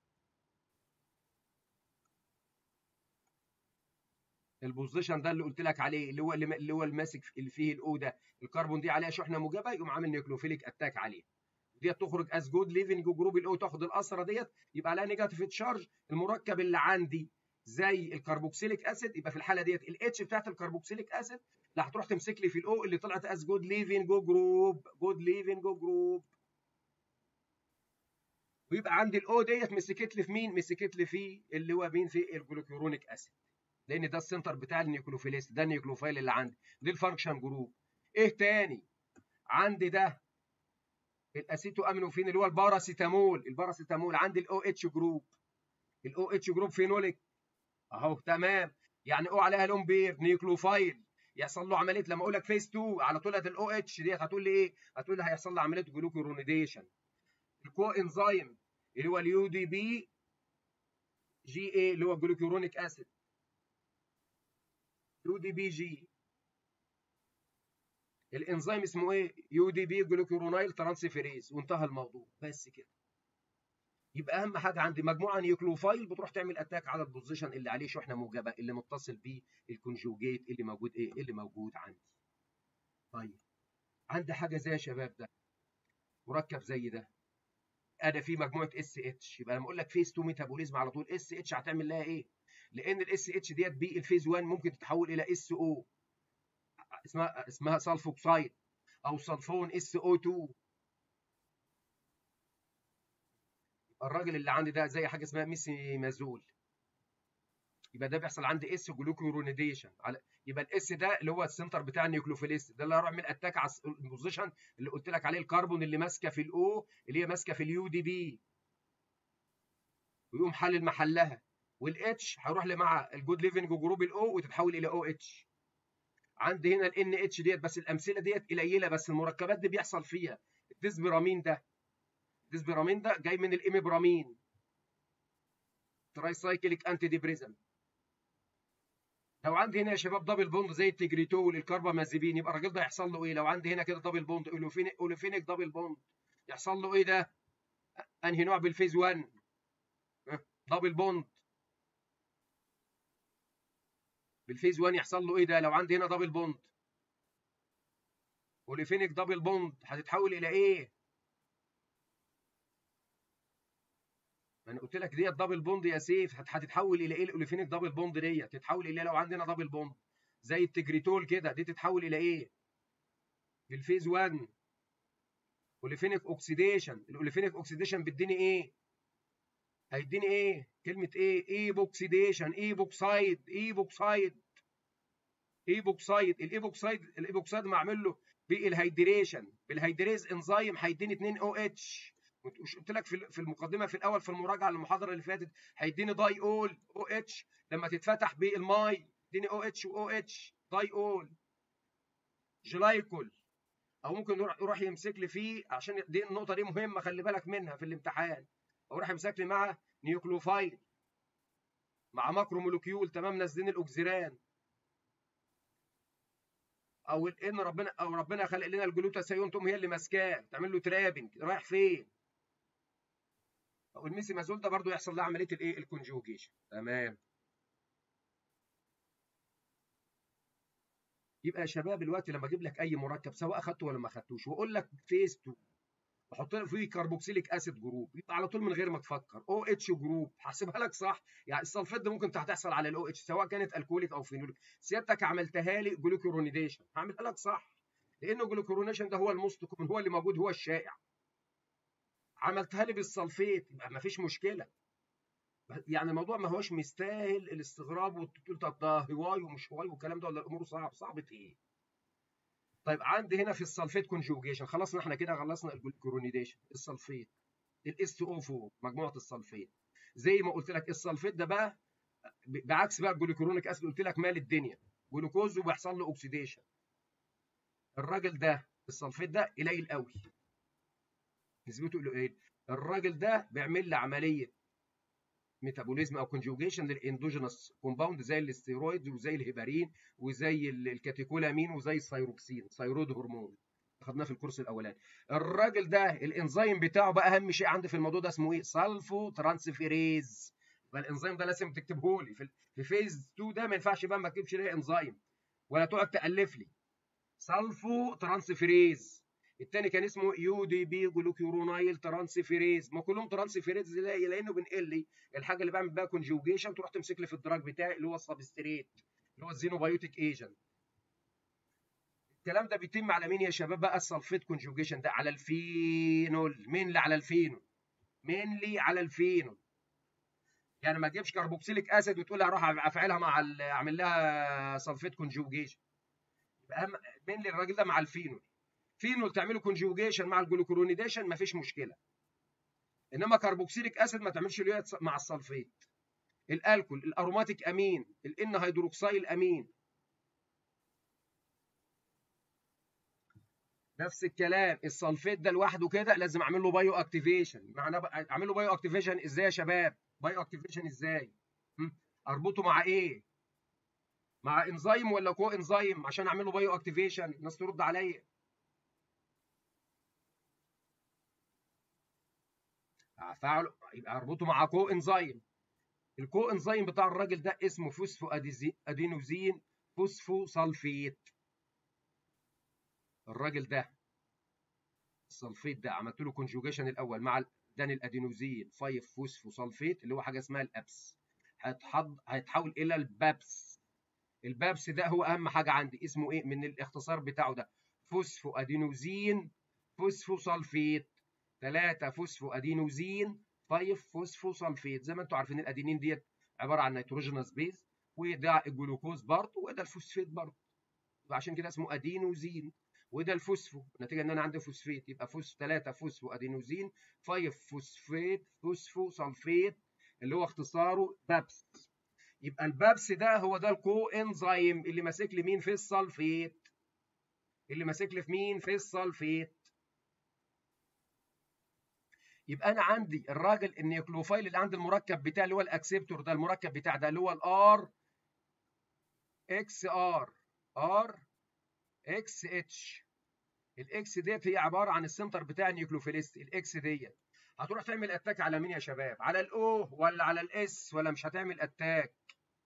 البوزيشن ده اللي قلت لك عليه اللي هو اللي هو الماسك اللي فيه الاو ده، الكربون دي عليها شحنه موجبه يقوم عامل نيوكليوفيليك اتاك عليه. ديت تخرج از جود ليفنج جروب الاو، تاخد الاسره ديت يبقى عليها نيجاتيف تشارج. المركب اللي عندي زي الكربوكسيليك اسيد، يبقى في الحاله ديت الاتش بتاعت الكربوكسيليك اسيد لا هتروح تمسك لي في الاو اللي طلعت از جود ليفنج جروب، جود ليفنج جروب، ويبقى عندي الاو ديت مسكت لي في مين؟ مسكت لي في اللي هو مين؟ في الجلوكيرونيك اسيد، لان ده السنتر بتاع النيوكليوفيليس، ده النيوكليوفايل اللي عندي، دي الفانكشن جروب. ايه تاني عندي؟ ده الاسيتو امينوفين اللي هو الباراسيتامول، الباراسيتامول عندي الاو اتش جروب، الاو اتش جروب فينوليك اهو تمام. يعني او عليها لون بير نيوكليوفايل، يحصل له عمليه لما اقول لك فيس اتنين على طول الاو اتش ديت هتقول لي ايه؟ هتقول لي هيحصل له عمليه جلوكورونيديشن. الكو انزيم اللي هو اليو دي بي جي اي اللي هو الجلوكورونيك اسيد، يو دي بي جي، الانزيم اسمه ايه؟ يو دي بي جلوكورونايل ترانسفيريز، وانتهى الموضوع بس كده. يبقى اهم حاجه عندي مجموعه نيوكليوفايل بتروح تعمل اتاك على البوزيشن اللي عليه شحنه موجبه اللي متصل بيه الكونجوجيت اللي موجود ايه؟ اللي موجود عندي. طيب عندي حاجه زي يا شباب ده، مركب زي ده، انا في مجموعه اس اتش، يبقى لما اقول لك فيز اتنين ميتابوليزم على طول اس اتش هتعمل لها ايه؟ لان الاس اتش ديت بي الفيز واحد ممكن تتحول الى اس او، اسمها اسمها سلفوكسايد او سلفون اس او اتنين. الراجل اللي عندي ده زي حاجه اسمها ميسيمازول، يبقى ده بيحصل عندي اس جلوكورونيديشن على، يبقى الاس ده اللي هو السنتر بتاع النيوكليوفيليس، ده اللي هيروح من اتاك على البوزيشن اللي قلت لك عليه الكربون اللي ماسكه في الاو اللي هي ماسكه في اليو دي بي، ويقوم حلل محلها، والاتش هيروح لي مع الجود ليفنج جروب الاو وتتحول الى او اتش. عندي هنا الان اتش ديت، بس الامثله ديت قليله، بس المركبات دي بيحصل فيها الديسبرامين ده، الديسبرامين ده جاي من الاميبرامين تراي سايكليك انتي ديبريزم. لو عندي هنا يا شباب دبل بوند زي التجريتول الكربامازيبين، يبقى الراجل ده يحصل له ايه؟ لو عندي هنا كده دبل بوند اولوفينيك اولوفينيك دبل بوند، يحصل له ايه ده؟ انهي نوع بالفيز واحد؟ دبل بوند بالفيز واحد يحصل له ايه ده؟ لو عندي هنا دبل بوند اولوفينيك دبل بوند هتتحول الى ايه؟ ما انا قلت لك ديت دبل بوند يا سيف، هتتحول الى ايه الاولوفينيك دبل بوند ديت؟ تتحول الى، لو عندنا دبل بوند زي التجريتول كده، دي تتحول الى ايه؟ بالفيز واحد اوليفينيك اوكسيديشن، الاوليفينيك اوكسيديشن بيديني ايه؟ هيديني ايه؟ كلمه ايه؟ ايبوكسيديشن، ايبوكسايد، ايبوكسايد، ايبوكسايد. الايبوكسايد الايبوكسايد معمول له بالهيدريشن، بالهيدريز انزيم هيديني اتنين او اتش. مش قلت لك في في المقدمه في الاول في المراجعه للمحاضره اللي فاتت هيديني داي اول او اتش لما تتفتح بالماي يديني او اتش واو اتش، داي اول جلايكول. او ممكن يروح يروح يمسك لي فيه، عشان دي النقطه دي مهمه خلي بالك منها في الامتحان، او يروح يمسك لي مع نيوكليوفايل مع ماكرو مولكيول تمام نازلين الاوكسيران، او ان ربنا او ربنا خلق لنا الجلوتاثيون تقوم هي اللي ماسكاه تعمل له ترابنج، رايح فين؟ او الميسيمازول ده برضو يحصل لها عمليه الايه؟ الكونجوجيشن. تمام. يبقى يا شباب دلوقتي لما اجيب لك اي مركب سواء اخدته ولا ما اخدتوش واقول لك فيز اتنين بحط له فيه كربوكسيليك اسيد جروب، يبقى على طول من غير ما تفكر او اتش جروب، هحسبها لك صح. يعني السلفيت ده ممكن هتحصل على الاو اتش سواء كانت الكوليك او فينوليك، سيادتك عملتها لي جلوكورونيديشن هعملها لك صح، لانه الجلوكورونيشن ده هو الموست كومن، هو اللي موجود، هو الشائع. عملتها لي بالسلفيت يبقى ما فيش مشكله. يعني الموضوع ما هوش مستاهل الاستغراب وتقول طب ده هواي ومش هواي والكلام ده، ولا الامور صعب؟ صعبه ايه؟ طيب عندي هنا في السلفيت كونجوجيشن، خلصنا احنا كده، خلصنا الجلوكورونيديشن. السلفيت الاس او اربعة مجموعه السلفيت، زي ما قلت لك السلفيت ده بقى بعكس بقى الجلوكورونيك اسيد، قلت لك مال الدنيا جلوكوز وبيحصل له اوكسيديشن. الراجل ده السلفيت ده قليل قوي، نسبته قليل. الراجل ده بيعمل لي عمليه ميتابوليزم او كونجوجيشن للاندوجينوس كومباوند زي الاستيرويد وزي الهيبارين وزي الكاتيكولامين وزي الثايروكسين، ثايرويد هرمون، خدناه في الكورس الاولاني. الراجل ده الانزيم بتاعه بقى اهم شيء عندي في الموضوع ده اسمه ايه؟ سالفو ترانسفيريز. يبقى الانزيم ده لازم تكتبه لي في في فيز اتنين ده، ما ينفعش بقى ما تكتبش ليه انزيم ولا تقعد تالف لي. سالفو ترانسفيريز. الثاني كان اسمه يو دي بي جلوكيورونايل ترانسفيريز. ما كلهم ترانسفيريز لانه بينقل لي الحاجه اللي بعمل بها كونجوجيشن تروح تمسك لي في الدراج بتاعي اللي هو السبستريت اللي هو الزينوبايوتيك ايجنت. الكلام ده بيتم على مين يا شباب بقى؟ السلفيت كونجوجيشن ده على الفينول. مين اللي على الفينول؟ مين اللي على الفينول؟ يعني ما تجيبش كربوكسيليك اسيد وتقول لي هروح افعلها مع اعمل لها سلفيت كونجوجيشن. يبقى اهم مين اللي الراجل ده مع الفينول. فينول تعمله كونجوجيشن مع الجلوكورونيديشن مفيش مشكله، انما كربوكسيليك اسيد ما تعملش له مع السلفيت. الالكول الاروماتيك امين، الان هيدروكسيل امين، نفس الكلام. السلفيت ده لوحده كده لازم اعمل له بايو اكتيفيشن. معناه اعمل له بايو اكتيفيشن ازاي يا شباب؟ بايو اكتيفيشن ازاي؟ اربطه مع ايه؟ مع انزيم ولا كو انزيم عشان اعمل له بايو اكتيفيشن؟ الناس ترد عليا. افعله يبقى اربطه مع كو انزيم. الكو انزيم بتاع الراجل ده اسمه فوسفو ادينوزين فوسفو سلفيت. الراجل ده السلفيت ده عملت له كونجوجيشن الاول مع دان الادينوزين خمسة فوسفو سلفيت اللي هو حاجه اسمها الابس، هيتحض هيتحول الى البابس. البابس ده هو اهم حاجه عندي، اسمه ايه من الاختصار بتاعه ده؟ فوسفو ادينوزين فوسفو سلفيت. ثلاثة فوسفو ادينوزين خمسة فوسفو سلفيت. زي ما انتم عارفين الادينين ديت عباره عن نيتروجينوس بيز، وده الجلوكوز برضه وده الفوسفيت برضه، عشان كده اسمه ادينوزين. وده الفوسفو، النتيجه ان انا عندي فوسفيت، يبقى فوس ثلاثة فوسفو ادينوزين خمسة فوسفيت فوسفو سلفيت اللي هو اختصاره بابس. يبقى البابس ده هو ده الكو انزيم اللي ماسك لي مين في السلفيت، اللي ماسك لي في مين في السلفيت. يبقى انا عندي الراجل النيوكليوفايل اللي عند المركب بتاعي اللي هو الاكسبتور ده، المركب بتاع ده اللي هو الار اكس ار ار اكس اتش. الاكس ديت هي عباره عن السنتر بتاع النيوكليوفيلست. الاكس ديت هتروح تعمل اتاك على مين يا شباب؟ على الاو ولا على الاس؟ ولا مش هتعمل اتاك؟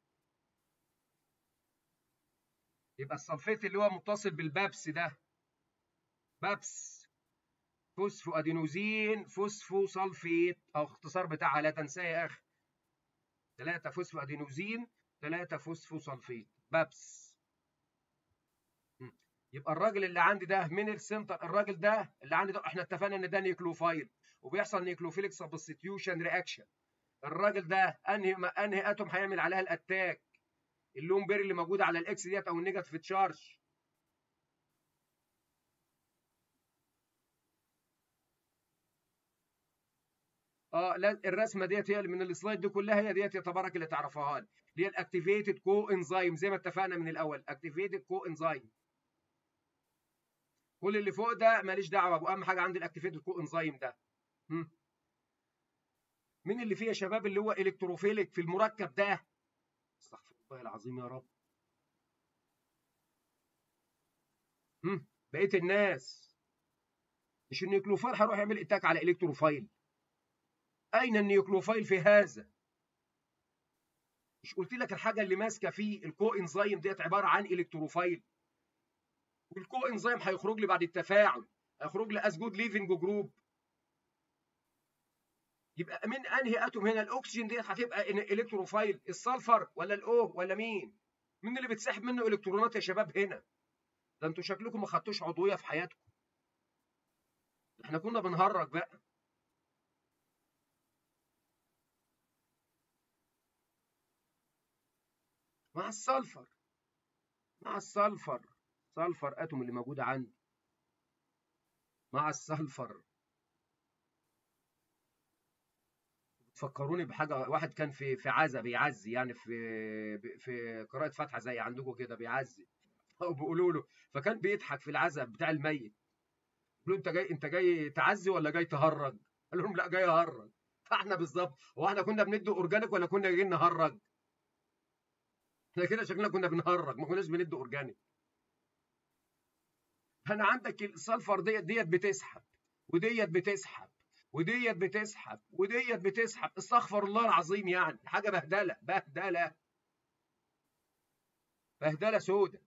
يبقى السلفيت اللي هو متصل بالبابس ده بابس فوسفو ادينوزين فوسفو سلفيت، او اختصار بتاعها لا تنساه يا اخي، ثلاثة فوسفو ادينوزين ثلاثة فوسفو سلفيت بابس. يبقى الراجل اللي عندي ده من السنتر، الراجل ده اللي عندي ده احنا اتفقنا ان ده نيوكليوفايل وبيحصل نيوكليوفيليك سبستيوشن رياكشن. الراجل ده انهي انهي اتوم هيعمل عليها الاتاك؟ اللون بير اللي موجود على الاكس ديت او النيجاتيف تشارج. اه لا الرسمه ديت هي من السلايد دي كلها، هي ديت يا تبارك اللي تعرفها لي، اللي هي الاكتيفيتد كو انزيم زي ما اتفقنا من الاول، اكتيفيتد كو انزيم. كل اللي فوق ده ماليش دعوه، اهم حاجه عندي الاكتيفيتد كو انزيم ده. هم. مين اللي فيه يا شباب اللي هو الكتروفيليك في المركب ده؟ استغفر الله العظيم يا رب. هم. بقيه الناس مش النيوكليوفايل هيروح يعمل اتاك على الكتروفايل؟ اين النيوكليوفايل في هذا؟ مش قلت لك الحاجه اللي ماسكه فيه الكو انزيم ديت عباره عن الكتروفايل؟ والكو انزيم هيخرج لي بعد التفاعل، هيخرج لي از جود ليفنج جروب. يبقى من انهي اتوم هنا الاكسجين ديت هتبقى الكتروفايل؟ السلفر ولا الاو ولا مين؟ مين اللي بتسحب منه الكترونات يا شباب هنا؟ ده انتوا شكلكم ما خدتوش عضويه في حياتكم، احنا كنا بنهرج بقى. مع السلفر مع السلفر السلفر اتوم اللي موجوده عندي مع السلفر. فكروني بحاجه، واحد كان في في عزا بيعزي يعني في في قراءه فاتحه زي عندكم كده بيعزي او بيقولوا له، فكان بيضحك في العزا بتاع الميت. قالوا له انت جاي انت جاي تعزي ولا جاي تهرج؟ قال لهم لا جاي اهرج. فاحنا بالظبط، هو احنا كنا بندي اورجانيك ولا كنا جايين نهرج؟ احنا كده شكلنا كنا بنهرج، ما كناش بندي اورجانيك. انا عندك السلفر ديت ديت بتسحب وديت بتسحب وديت بتسحب وديت بتسحب، استغفر الله العظيم، يعني حاجه بهدله بهدله بهدله سودة.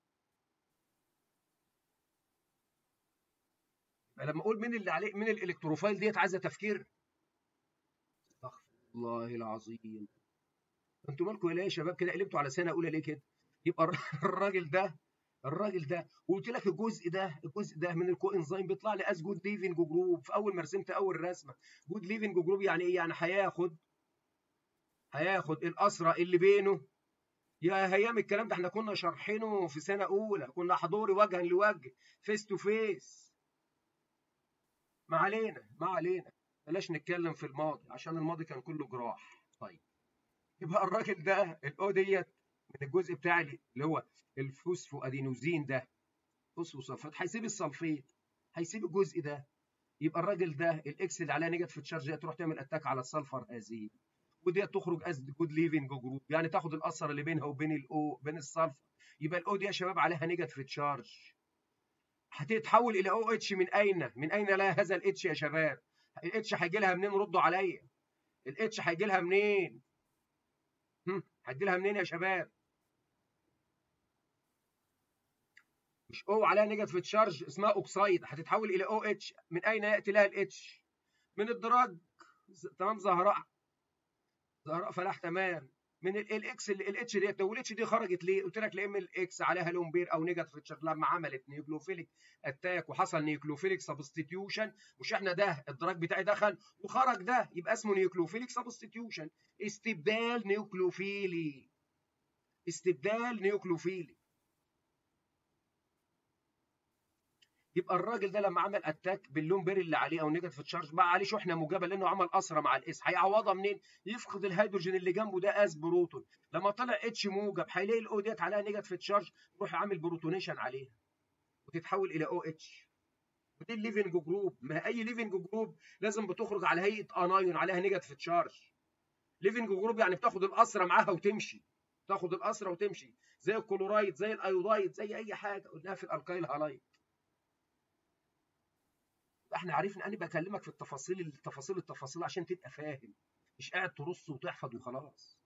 لما اقول مين اللي عليه مين الالكتروفايل ديت عايزه تفكير. استغفر الله العظيم. انتوا مالكم ليه يا شباب كده قلبتوا على سنه اولى ليه كده؟ يبقى الراجل ده الراجل ده وقلت لك الجزء ده الجزء ده من الكو انزيم بيطلع لي از جود ليفنج جروب في اول ما رسمت اول رسمه. جود ليفنج جروب يعني ايه؟ يعني هياخد هياخد الاسرى اللي بينه. يا هيام الكلام ده احنا كنا شارحينه في سنه اولى، كنا حضوري وجها لوجه، فيس تو فيس. ما علينا ما علينا، بلاش نتكلم في الماضي عشان الماضي كان كله جراح. طيب يبقى الراجل ده الاو ديت من الجزء بتاع اللي هو الفوسفو ادينوزين ده، فوسفوسلفات، هيسيب السلفيت، هيسيب الجزء ده. يبقى الراجل ده الاكس اللي عليها نيجاتيف تشارج تروح تعمل اتاك على السلفر هذه، ودي تخرج از جود ليفنج جروب، يعني تاخد الاثر اللي بينها وبين الاو بين السلفر. يبقى الاو دي يا شباب عليها نيجاتيف تشارج، هتتحول الى او اتش. من اين من اين لها هذا الاتش يا شباب؟ الاتش هيجي لها منين؟ ردوا عليا. الاتش هيجي لها منين؟ هم هيجي لها منين يا شباب؟ مش او عليها نيجاتيف تشارج اسمها اوكسايد، هتتحول الى او اتش. من اين ياتي لها الاتش؟ من الدراج. تمام. زهراء زهراء فلاح. تمام. من الاكس الاتش ديت، لو الاتش دي خرجت ليه؟ قلت لك لان الاكس عليها لون بير او نيجاتيف تشارج لما عملت نيوكلوفيليك اتاك وحصل نيوكلوفيليك سبستيتيوشن. مش احنا ده الدراج بتاعي دخل وخرج ده، يبقى اسمه نيوكلوفيليك سبستيتيوشن، استبدال نيوكلوفيلي استبدال نيوكلوفيلي. يبقى الراجل ده لما عمل اتاك باللون بير اللي عليه او نيجاتيف تشارج بقى عليه شحنه موجبه لانه عمل اسره مع الاس، هيعوضها منين؟ يفقد الهيدروجين اللي جنبه ده از بروتون. لما طلع اتش موجب هيلاقي الاو ديت عليها نيجاتيف تشارج، يروح عامل بروتونيشن عليها وتتحول الى او اتش. ودي الليفنج جروب. ما اي ليفنج جروب لازم بتخرج على هيئه انايون عليها نيجاتيف تشارج. ليفنج جروب يعني بتاخد الاسره معاها وتمشي، تاخد الاسره وتمشي، زي الكلورايد زي الايودايد زي اي حاجه قلناها في الالكايل هالايد. احنا عارفين، انا بكلمك في التفاصيل التفاصيل التفاصيل عشان تبقى فاهم، مش قاعد ترص وتحفظ وخلاص.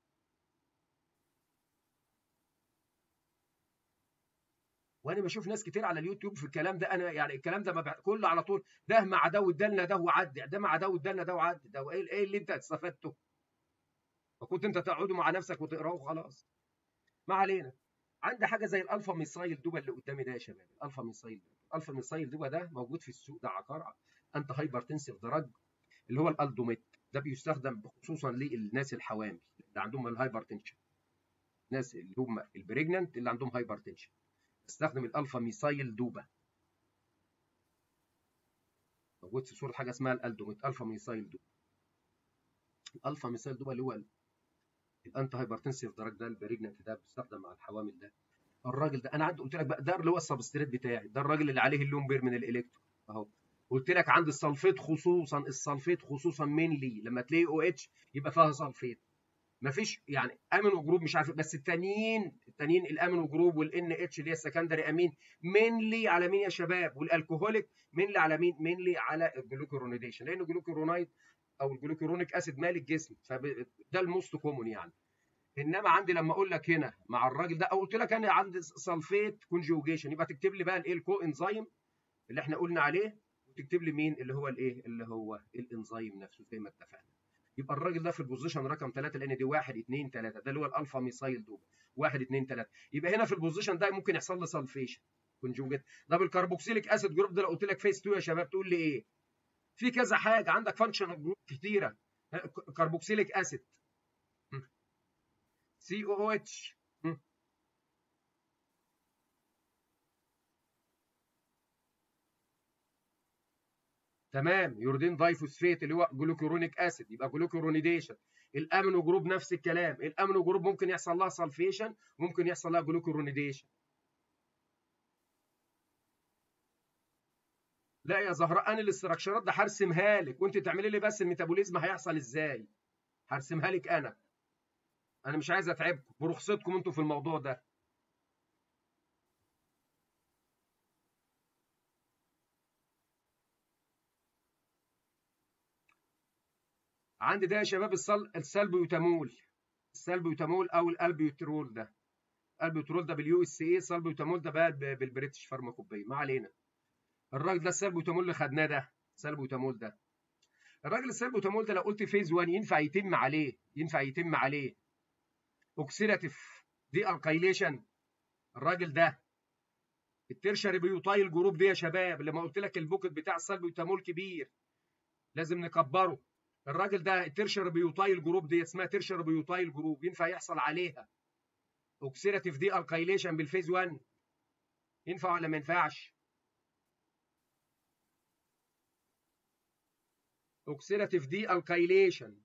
وانا بشوف ناس كتير على اليوتيوب في الكلام ده، انا يعني الكلام ده ما بع... كله على طول ده مع ده وادالنا ده وعدي، ده مع ده وادالنا ده وعدي، ده ايه ايه اللي انت استفدته؟ فكنت انت تقعدوا مع نفسك وتقراه وخلاص. ما علينا. عندي حاجه زي الالفا ميثايل دوبا اللي قدامي ده يا شباب. الالفا ميثايل دوبا الالفا ميثايل دوبا ده موجود في السوق، ده عقار انت هايبرتنسيف دراج اللي هو الالدوميت. ده بيستخدم خصوصا للناس الحوامل اللي عندهم الهايبرتنشن، الناس اللي هم البريجننت اللي عندهم هايبرتنشن، استخدم الالفا ميثايل دوبا. موجود في صوره حاجه اسمها الالدوميت، الفا ميثايل دوبا. الالفا ميثايل دوبا اللي هو الانتي هايبرتنسيف دراج ده البريجننت ده بيستخدم مع الحوامل. ده الراجل ده انا عندي قلت لك بقى ده اللي هو السبستريت بتاعي، ده الراجل اللي عليه اللون بير من الالكترون اهو. قلت لك عند السلفيت خصوصا، السلفيت خصوصا مينلي لما تلاقي او اتش يبقى فيها سلفيت. مفيش يعني امينو جروب مش عارف، بس التانيين التانيين الامينو جروب والان اتش اللي هي السكندري امين مينلي على مين يا شباب؟ والالكوهوليك مينلي على مين؟ مينلي على الجلوكورونيديشن، لان الجلوكورونايد او الجلوكورونيك اسيد مال الجسم، فده الموست كومون يعني. انما عندي لما اقول لك هنا مع الراجل ده، او قلت لك انا عندي سلفيت كونجوجيشن، يبقى تكتب لي بقى الايه الكو انزيم اللي احنا قلنا عليه، وتكتب لي مين اللي هو الايه اللي هو الانزيم نفسه زي ما اتفقنا. يبقى الراجل ده في البوزيشن رقم ثلاثة، لان دي واحد اثنين ثلاثة، ده اللي هو الالفا ميثايل دوبا واحد اثنين ثلاثة. يبقى هنا في البوزيشن ده ممكن يحصل لي سلفيشن كونجوجيت. ده بالكربوكسيليك اسيد جروب ده لو قلت لك فيس اتنين يا شباب تقول لي ايه؟ في كذا حاجه عندك فانكشنال جروب كتيره. كربوكسيليك اسيد سي او اتش تمام. يوريدين دايفوسفيت اللي هو جلوكورونيك اسيد يبقى جلوكورونيديشن. الامينو جروب نفس الكلام، الامينو جروب ممكن يحصل لها سلفيشن ممكن يحصل لها جلوكورونيديشن. لا يا زهراء، انا الاستراكشرات ده هرسمها لك وانت تعملي لي بس الميتابوليزم هيحصل ازاي، هرسمها لك انا. انا مش عايز اتعبكم برخصتكم انتوا في الموضوع ده. عندي ده يا شباب السل... السلبيوتامول. السلبيوتامول او الالبيوترول ده. الالبيوترول ده باليو اس اي، السلبيوتامول ده بقى بالبريتش فارماكوبيه. ما علينا. الراجل ده السلبيوتامول اللي خدناه ده، السلبيوتامول ده، الراجل السلبيوتامول ده لو قلت فيز واحد ينفع يتم عليه، ينفع يتم عليه اوكسيداتيف دي الكايليشن. الراجل ده الترشري بيوتايل جروب دي يا شباب، لما قلت لك البوكت بتاع السلبيوتامول كبير لازم نكبره. الراجل ده الترشري بيوتايل جروب دي اسمها ترشري بيوتايل جروب، ينفع يحصل عليها اوكسيداتيف دي الكايليشن بالفيز واحد؟ ينفع ولا ما ينفعش؟ اوكسيداتيف دي الكايليشن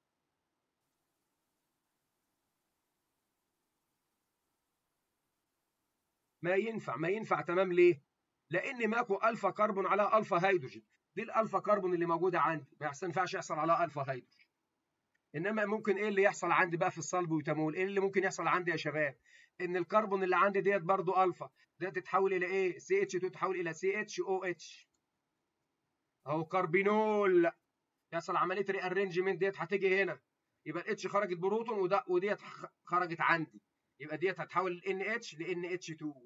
ما ينفع، ما ينفع. تمام. ليه؟ لان ماكو الفا كربون على الفا هيدروجين، دي الالفا كربون اللي موجوده عندي ما ينفعش يحصل على الفا هيدروجين. انما ممكن ايه اللي يحصل عندي بقى في السلبيوتامول؟ ايه اللي ممكن يحصل عندي يا شباب؟ ان الكربون اللي عندي ديت برضو الفا، ده تتحول الى ايه؟ سي اتش اتنين تتحول الى سي اتش او اتش اهو كاربينول. يحصل عمليه ري ارينجمنت ديت هتيجي هنا، يبقى الاتش خرجت بروتون وده وديت خرجت عندي، يبقى ديت هتحول الان اتش لان اتش اتنين.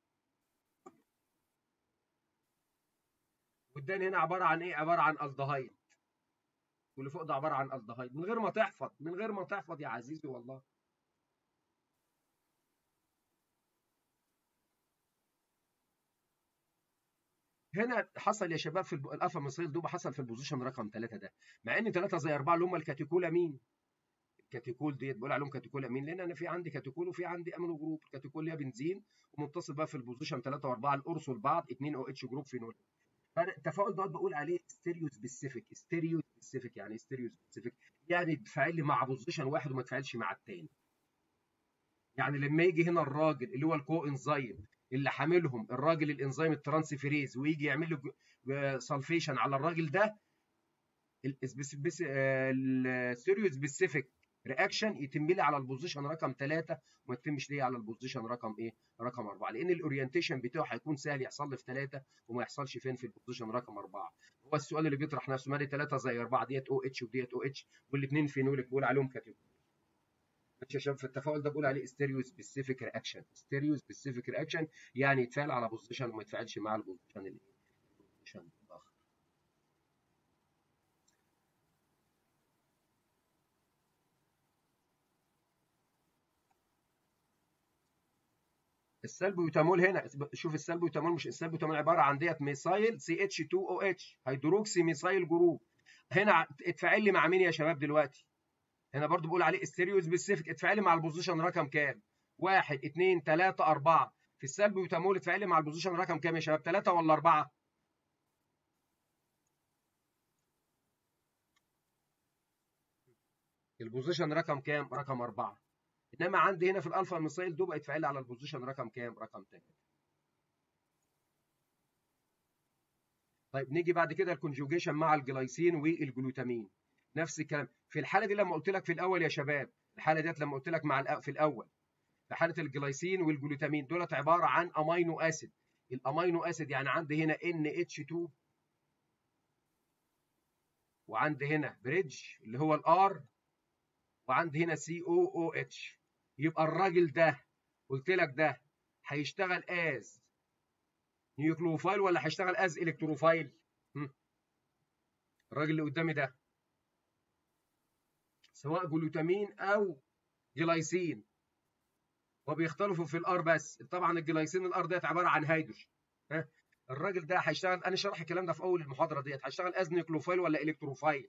والداني هنا عباره عن ايه؟ عباره عن الدهايد، واللي فوق ده عباره عن الدهايد، من غير ما تحفظ، من غير ما تحفظ يا عزيزي والله. هنا حصل يا شباب في الالفا ميثايل دوبا حصل في البوزيشن رقم ثلاثة ده، مع ان ثلاثة زي أربعة اللي هم الكاتيكولامين. الكاتيكول ديت بقول عليهم كاتيكولامين لان انا في عندي كاتيكول وفي عندي امينو جروب. الكاتيكول اللي هي بنزين ومتصل بقى في البوزيشن ثلاثة و4 القرص لبعض اتنين او اتش جروب فينول. فالتفاعل دوت بقول عليه ستيريو سبيسيفيك. ستيريو سبيسيفيك يعني ستيريو سبيسيفيك يعني تفاعل لي مع بوزيشن واحد وما تفاعلش مع الثاني. يعني لما يجي هنا الراجل اللي هو الكو انزيم اللي حاملهم الراجل الانزيم الترانسفيريز ويجي يعمل له سلفيشن على الراجل ده، الستيريو سبيسيفيك رياكشن يتم لي على البوزيشن رقم ثلاثة وما يتمش لي على البوزيشن رقم ايه؟ رقم أربعة، لان الاورينتيشن بتاعه هيكون سهل يحصل لي في ثلاثة وما يحصلش فين؟ في البوزيشن رقم أربعة. هو السؤال اللي بيطرح نفسه مالي ثلاثة زي أربعة ديت او اتش وديت او اتش والاثنين فينولك بقول عليهم كاتيجوري. ماشي يا شباب. في التفاعل ده بقول عليه ستيريو سبيسيفيك رياكشن. ستيريو سبيسيفيك رياكشن يعني يتفاعل على بوزيشن وما يتفاعلش مع البوزيشن الايه؟ البوزيشن الاخر. السلبيوتامول هنا شوف، السلبيوتامول مش السلبيوتامول عباره عن ديت ميثايل سي اتش اتنين او اتش هيدروكسي ميثايل جروب. هنا اتفاعل لي مع مين يا شباب دلوقتي؟ هنا برضو بقول عليه ستيريو سبيسيفيك. اتفاعل لي مع البوزيشن رقم كام؟ واحد اثنين ثلاثة أربعة. في السلبيوتامول اتفاعل لي مع البوزيشن رقم كام يا شباب؟ ثلاثة ولا أربعة؟ البوزيشن رقم كام؟ رقم أربعة. انما عندي هنا في الالفا ميثايل دوبا اتفاعل لي على البوزيشن رقم كام؟ رقم ثلاثة. طيب نيجي بعد كده الكونجوجيشن مع الجلايسين والجلوتامين. نفس الكلام في الحاله دي لما قلت لك في الاول يا شباب، الحاله ديت لما قلت لك مع في الاول في حاله الجلايسين والجلوتامين دولت عباره عن امينو اسيد. الامينو اسيد يعني عندي هنا ان اتش اتنين وعندي هنا بريدج اللي هو الار وعندي هنا سي او او اتش. يبقى الراجل ده قلت لك ده هيشتغل از نيوكليوفايل ولا هيشتغل از الكتروفايل؟ الراجل اللي قدامي ده سواء جلوتامين او جلايسين وبيختلفوا في الار بس. طبعا الجلايسين الار ديت عباره عن هيدروجين. ها الراجل ده هيشتغل، انا شرح الكلام ده في اول المحاضره ديت، هيشتغل از نيوكليوفايل ولا الكتروفايل؟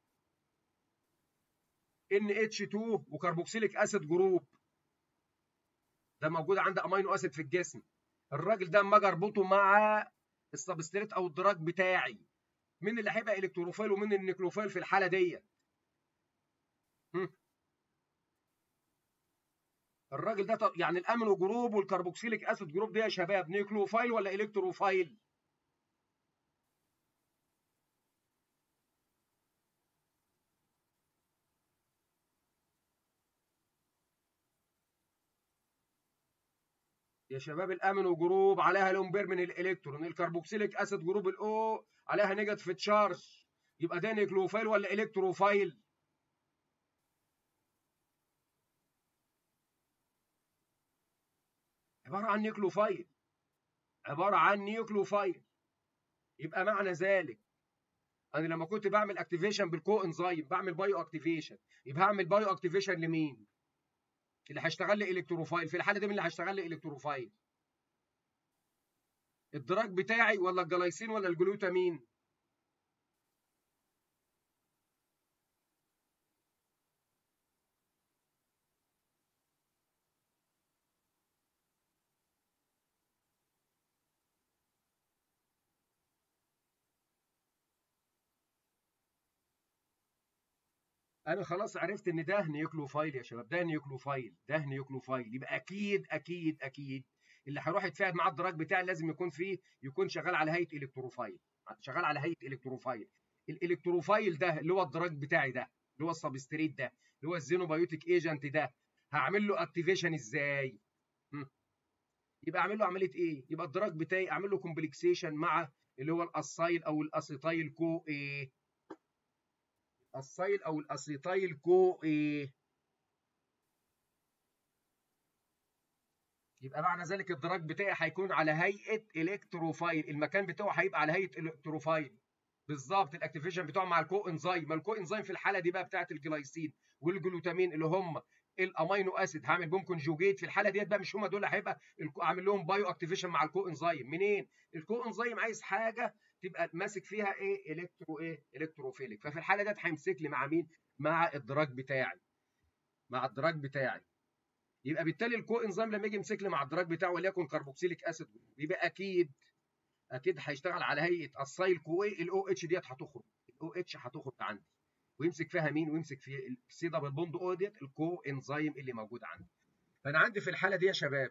ان اتش اتنين وكربوكسيليك اسيد جروب ده موجود عند امينو اسيد في الجسم. الراجل ده اما اجي اربطه مع السبستريت او الدراج بتاعي مين اللي هيبقى الكتروفايل ومين النيكلوفايل في الحاله ديت؟ الراجل ده يعني الامينو جروب والكربوكسيليك اسيد جروب ده يا شباب نيكلوفايل ولا الكتروفايل؟ يا شباب الامينو جروب عليها لون بير من الالكترون، الكربوكسيليك اسيد جروب الاو عليها نيجاتيف تشارج، يبقى ده نيكلوفايل ولا الكتروفايل؟ عباره عن نيكلوفايل، عباره عن نيوكلوفايل. يبقى معنى ذلك انا لما كنت بعمل اكتيفيشن بالكو انزيم بعمل بايو اكتيفيشن، يبقى هعمل بايو اكتيفيشن لمين؟ اللي هيشتغل لي الكتروفايل. في الحاله دي مين اللي هيشتغل لي الكتروفايل؟ الدراج بتاعي ولا الجلايسين ولا الجلوتامين؟ انا خلاص عرفت ان ده نيوكلوفايل يا شباب، ده نيوكلوفايل، ده نيوكلوفايل، يبقى اكيد اكيد اكيد اللي هيروح يتفاعل مع الدراج بتاعي لازم يكون فيه يكون شغال على هيئه الكتروفايل، شغال على هيئه الكتروفايل. الالكتروفايل ده اللي هو الدراج بتاعي ده، اللي هو السبستريت ده، اللي هو الزينوبايوتيك ايجنت ده، هعمل له اكتيفيشن ازاي؟ يبقى اعمل له عمليه ايه؟ يبقى الدراج بتاعي اعمل له كومبلكسيشن مع اللي هو الاسايل او الاسيتايل كو ايه؟ الاسايل او الاسيتايل كو ايه؟ يبقى معنى ذلك الدراج بتاعي هيكون على هيئه الكتروفايل، المكان بتاعه هيبقى على هيئه الكتروفايل بالظبط. الاكتيفيشن بتاعه مع الكو انزيم، ما الكو انزيم في الحاله دي بقى بتاعه الجلايسين والجلوتامين اللي هم الامينو اسيد هعمل بهم كونجوجيت. في الحاله ديت بقى مش هم دول هيبقى اعمل لهم بايو اكتيفيشن مع الكو انزيم. منين؟ الكو انزيم عايز حاجه تبقى ماسك فيها ايه؟ الكترو ايه؟ الكتروفيليك. ففي الحاله ديت هيمسك لي مع مين؟ مع الدراج بتاعي، مع الدراج بتاعي. يبقى بالتالي الكو انزيم لما يجي يمسك لي مع الدراج بتاعه وليكن كربوكسيليك اسيد، يبقى اكيد اكيد هيشتغل على هيئه السايل كوي. الاو اتش ديت هتخرج، الاو اتش هتخرج عندي ويمسك فيها مين؟ ويمسك في السي دبل بوند او ديت الكو انزيم اللي موجود عندي. فانا عندي في الحاله دي يا شباب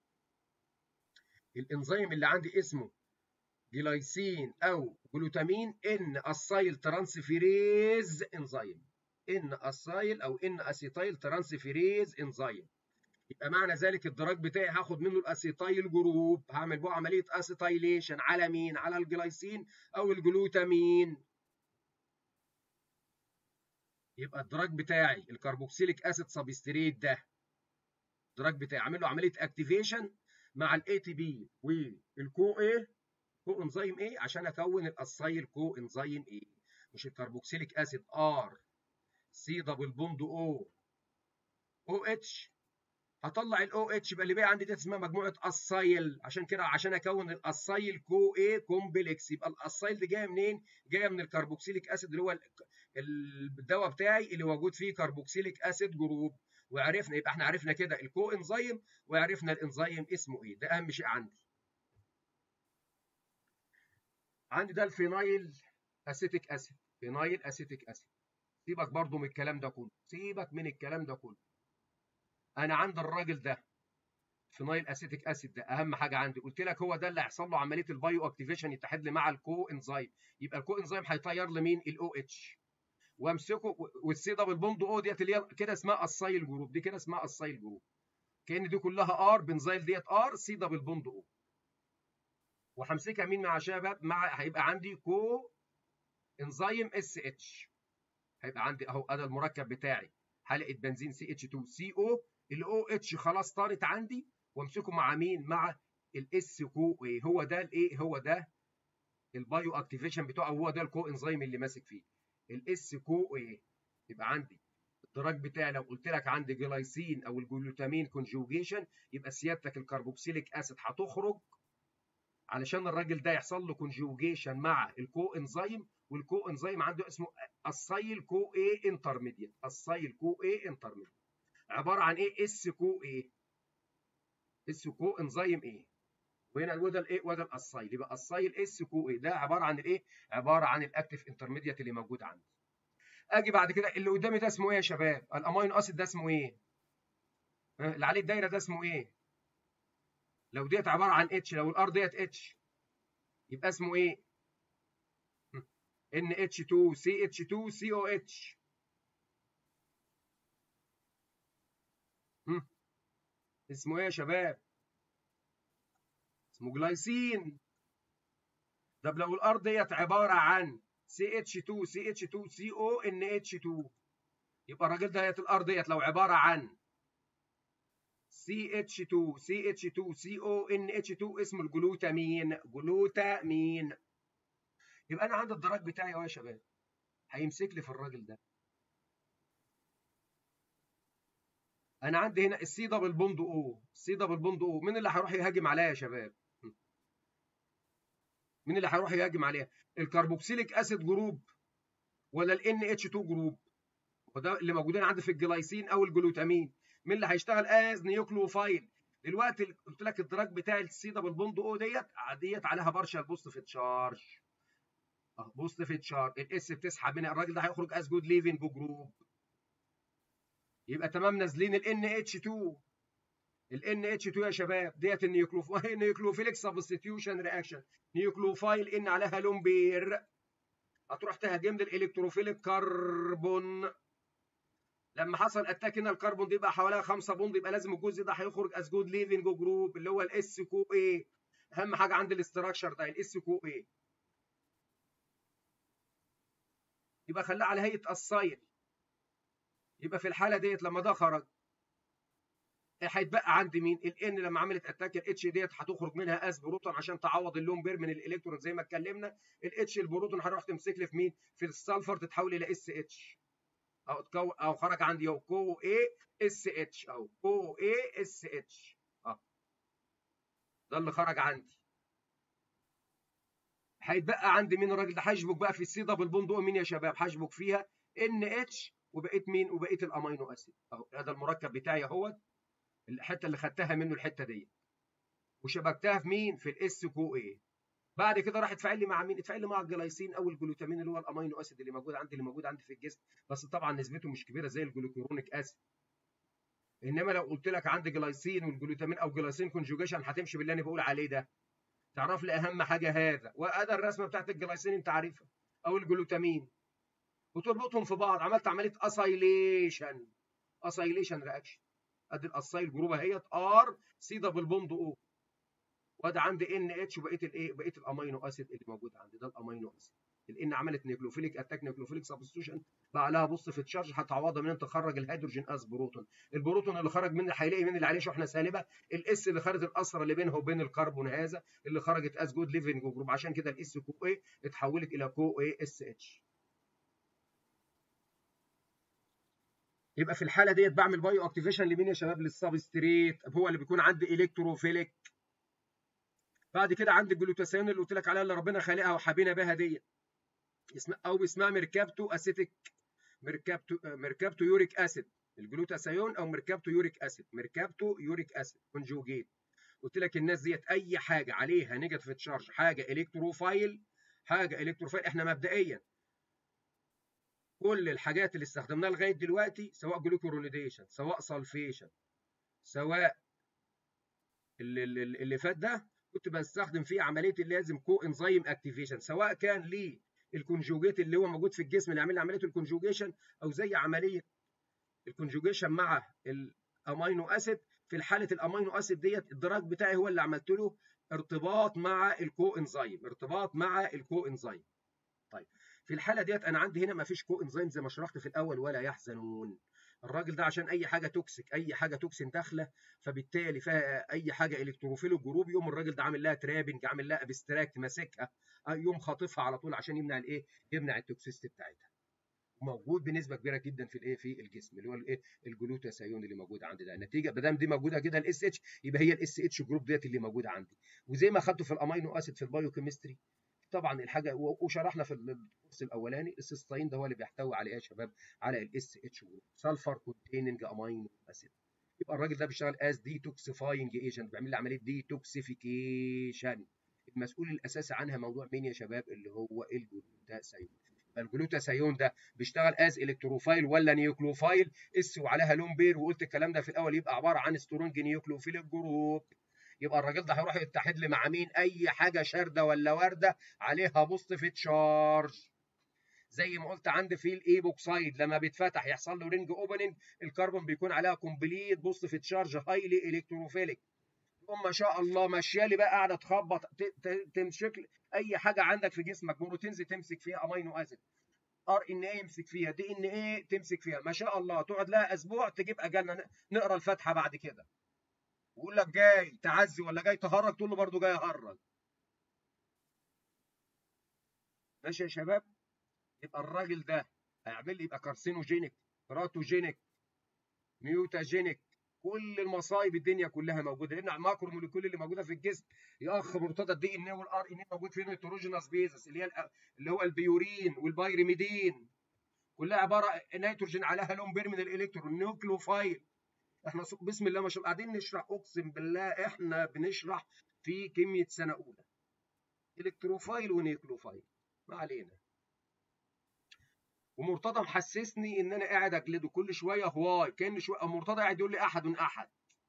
الانزيم اللي عندي اسمه جلايسين او جلوتامين ان اسايل ترانسفيريز انزيم، ان اسايل او ان اسيتايل ترانسفيريز انزيم. يبقى معنى ذلك الدراج بتاعي هاخد منه الاسيتايل جروب، هعمل بقى عمليه اسيتايليشن على مين؟ على الجلايسين او الجلوتامين. يبقى الدراج بتاعي الكربوكسيليك اسيد سبستريت ده، الدراج بتاعي اعمل له عمليه اكتيفيشن مع الاي تي بي والكو ايه، كو انزيم ايه، عشان اكون الاسايل كو انزيم ايه. مش الكربوكسيليك اسيد ار سي دبل بوند او او اتش، هطلع الاو اتش يبقى اللي باقي عندي دي اسمها مجموعه اسايل. عشان كده عشان اكون الاسايل كو ايه كومبلكس، يبقى الاسايل دي جايه منين؟ جايه من الكربوكسيليك اسيد اللي هو الدواء بتاعي اللي موجود فيه كربوكسيليك اسيد جروب. وعرفنا، يبقى احنا عرفنا كده الكو انزيم وعرفنا الانزيم اسمه ايه. ده اهم شيء عندي. عندي ده الفينايل اسيتيك اسيد، فينايل اسيتيك اسيد. سيبك برضو من الكلام ده كله، سيبك من الكلام ده كله. انا عند الراجل ده فينايل اسيتيك اسيد ده اهم حاجه عندي، قلت لك هو ده اللي هيحصل له عمليه البايو اكتيفيشن، يتحد لي مع الكو انزيم. يبقى الكو انزيم هيطير لي مين؟ الاو اتش، وامسكه والسي دبل بوند او ديت اللي هي كده اسمها السايل جروب، دي كده اسمها السايل جروب، كان دي كلها ار بنزايل ديت ار سي دبل بوند او. وهمسكها مين مع شباب؟ مع هيبقى عندي كو انزيم اس اتش. هيبقى عندي اهو انا المركب بتاعي حلقه بنزين سي اتش اتنين سي او، الاو اتش خلاص طارت عندي، وامسكه مع مين؟ مع الاس كو ايه. هو ده الايه؟ هو ده البايو اكتيفيشن بتاعه، هو ده الكو انزيم اللي ماسك فيه الاس كو ايه. يبقى عندي الدراج بتاعي لو قلت لك عندي جلايسين او الجلوتامين كونجوجيشن، يبقى سيادتك الكربوكسيليك اسيد هتخرج علشان الراجل ده يحصل له كونجوجيشن مع الكو انزيم، والكو انزيم عنده اسمه السايل كو اي انترميديت، السايل كو اي انترميديت عباره عن ايه؟ اس كو ايه، اس كو انزيم ايه. وهنا وده الايه وده الاسايل، يبقى اسايل اس كو اي ده عباره عن الايه؟ عباره عن الاكتيف انترميديت اللي موجود عندي. اجي بعد كده اللي قدامي ده اسمه ايه يا شباب؟ الامينو اسيد ده اسمه ايه؟ اللي عليه الدايره ده اسمه ايه؟ لو ديت عباره عن اتش، لو الار ديت اتش يبقى اسمه ايه؟ ان اتش اتنين سي اتش اتنين سي او اتش. اسمه ايه يا شباب؟ اسمه جلايسين. طب لو الار ديت عباره عن سي اتش اتنين سي اتش اتنين سي او ان اتش اتنين، يبقى الراجل ديت الار ديت لو عباره عن سي اتش اتنين سي اتش اتنين سي او ان اتش اتنين اسمه الجلوتامين. جلوتامين. يبقى انا عندي الدرج بتاعي اهو يا شباب، هيمسك لي في الراجل ده. انا عندي هنا السي دبل بوند او، السي دبل بوند او، مين اللي هيروح يهاجم عليها يا شباب؟ مين اللي هيروح يهاجم عليها؟ الكربوكسيليك اسيد جروب ولا ال ان اتش اتنين جروب؟ وده اللي موجودين عندي في الجلايسين او الجلوتامين. مين اللي هيشتغل از نيوكليوفايل؟ دلوقتي قلت لك الدراج بتاع السي دبل بوند او ديت ديت عليها بارشال بوزيتيف تشارج. اه بوزيتيف تشارج، الاس بتسحب من الراجل ده هيخرج از جود ليفنج جروب. يبقى تمام نازلين ال ان اتش اتنين. ال ان اتش اتنين يا شباب ديت النيوكليوفايل نيوكليوفيليك سبستيتيوشن رياكشن، نيوكليوفايل ان عليها لون بير، هتروح تهاجم لي الالكتروفيليك كربون. لما حصل اتاك هنا الكربون دي يبقى حواليها خمسة بوند، يبقى لازم الجزء ده هيخرج از جود ليفنج جروب اللي هو الاس كو اي. اهم حاجه عند الاستراكشر ده الاس كو اي. يبقى خلاه على هيئه الصيل. يبقى في الحاله ديت لما ده خرج هيتبقى عندي مين؟ الان لما عملت اتاك الاتش ديت هتخرج منها اس بروتون عشان تعوض اللون بير من الالكترون زي ما اتكلمنا. الاتش البروتون هتروح تمسك لي في مين؟ في السلفر تتحول الى اس اتش. او تكون او خرج عندي اهو كو اي اس اتش او كو اي اس اتش. اه ده اللي خرج عندي. هيتبقى عندي مين الراجل ده؟ هشبك بقى في السي دبل بوند او مين يا شباب؟ هشبك فيها ان اتش وبقيت مين؟ وبقيت الامينو اسيد اهو. هذا المركب بتاعي اهوت، الحته اللي خدتها منه الحته دي وشبكتها في مين؟ في الاس كو اي. بعد كده راح اتفاعل لي مع مين؟ اتفاعل لي مع الجلايسين او الجلوتامين اللي هو الامينو اسيد اللي موجود عندي اللي موجود عندي في الجسم، بس طبعا نسبته مش كبيره زي الجلوكورونيك اسيد. انما لو قلت لك عندي جلايسين والجلوتامين او جلايسين كونجوجيشن هتمشي باللي انا بقول عليه ده. تعرف لي اهم حاجه هذا، وادي الرسمه بتاعت الجلايسين انت عارفها او الجلوتامين، وتربطهم في بعض. عملت عمليه اسايليشن، اسايليشن رياكشن. ادي الاسايل جروب اهيت ار سي دبل بوند او، وادي عندي ان اتش وبقيه الايه؟ بقيه الامينو اسيد اللي موجود عندي ده الامينو اسيد. الان عملت نيوكليوفيليك اتاك نيوكليوفيليك سبستيوشن بقى لها بص في التشارج هتعوضها من انت تخرج الهيدروجين از بروتون. البروتون اللي خرج منه هيلاقي مين اللي عليه شحنه سالبه؟ الاس اللي خرجت الاسره اللي بينها وبين الكربون هذا اللي خرجت از جود ليفنج جروب، عشان كده الاس كو اي اتحولت الى كو اي اس اتش. يبقى في الحاله ديت بعمل بايو اكتيفيشن لمين يا شباب؟ للسبستريت، هو اللي بيكون عندي الكتروفيليك. بعد كده عندي الجلوتاثيون اللي قلت لك عليها اللي ربنا خالقها وحابينا بها ديت، اسمها او اسمها ميركابتو اسيتيك، ميركابتو ميركابتو يوريك اسيد. الجلوتاثيون او ميركابتو يوريك اسيد، ميركابتو يوريك اسيد كونجوجيت. قلت لك الناس ديت اي حاجه عليها نيجاتيف تشارج، حاجه الكتروفايل، حاجه الكتروفايل. احنا مبدئيا كل الحاجات اللي استخدمناها لغايه دلوقتي سواء جلوكورونيديشن سواء سلفيشن سواء اللي, اللي, اللي فات ده كنت بستخدم فيه عمليه اللي لازم كو انزيم اكتيفيشن، سواء كان ليه الكونجوجيت اللي هو موجود في الجسم اللي يعمل لي عمليه الكونجوجيشن، او زي عمليه الكونجوجيشن مع الامينو اسيد. في حاله الامينو اسيد ديت الدراج بتاعي هو اللي عملت له ارتباط مع الكو انزيم، ارتباط مع الكو انزيم. طيب في الحاله ديت انا عندي هنا ما فيش كو انزيم زي ما شرحت في الاول، ولا يحزنون. الراجل ده عشان اي حاجه توكسيك، اي حاجه توكسين داخله، فبالتالي فيها اي حاجه الكتروفيل جروب، يوم الراجل ده عامل لها ترابنج، عامل لها ابستراكت، ماسكها، يوم خاطفها على طول عشان يمنع الايه؟ يمنع التوكسيستي بتاعتها. موجود بنسبه كبيره جدا في الايه؟ في الجسم، اللي هو الايه؟ الجلوتاثيون اللي موجود عندي ده. النتيجه ما دام دي موجوده كده الاس اتش، يبقى هي الاس اتش جروب ديت اللي موجوده عندي. وزي ما خدته في الامينو اسيد في البايوكيمستري طبعا الحاجه، وشرحنا في الكورس الاولاني السيستين ده هو اللي بيحتوي على ايه يا شباب؟ على الاس اتش جروب، سلفر كونتيننج امينو اسيد. يبقى الراجل ده بيشتغل از ديتوكسيفاينج ايجنت، بيعمل لي عمليه ديتوكسيفيكيشن. المسؤول الاساسي عنها موضوع مين يا شباب؟ اللي هو الجلوتاثيون. الجلوتاثيون ده بيشتغل از الكتروفايل ولا نيوكلوفايل؟ اس وعليها لون بير، وقلت الكلام ده في الاول، يبقى عباره عن سترونج نيوكلوفيل جروب. يبقى الراجل ده هيروح يتحد لي مع مين؟ اي حاجه شارده ولا وارده عليها بوزيتيف تشارج. زي ما قلت عندي في الايبوكسايد لما بيتفتح يحصل له رينج اوبننج، الكربون بيكون عليها كومبليت بوزيتيف تشارج هايلي الكتروفيليك. تقوم ما شاء الله ماشيه لي بقى قاعده تخبط تمسك اي حاجه عندك في جسمك، بروتينز تمسك فيها، امينو اسيد، ار ان ايه يمسك فيها، دي ان ايه تمسك فيها، ما شاء الله تقعد لها اسبوع تجيب اجلنا نقرا الفاتحه بعد كده. ويقول لك جاي تعزي ولا جاي تهرج، تقول له برضه جاي اهرج. ماشي يا شباب؟ يبقى الراجل ده هيعمل لي يبقى كارسينوجينيك، تراتوجينيك، ميوتاجينيك، كل المصايب الدنيا كلها موجوده، لان الماكرو موليكول اللي موجوده في الجسم يا اخ مرتضى الدي ان ايه والار ان ايه موجود فيه نيتروجينوس بيزس اللي هي اللي هو البيورين والبايرميدين، كلها عباره نيتروجين عليها لون بير من الالكترون، نيوكلوفايل. احنا بسم الله ما شاء الله قاعدين نشرح، اقسم بالله احنا بنشرح في كيمياء سنه اولى الكتروفايل ونيوكلوفايل، ما علينا. ومرتضى محسسني ان انا قاعد اجلده كل شويه هواي، كان شويه مرتضى قاعد يقول لي احد احد.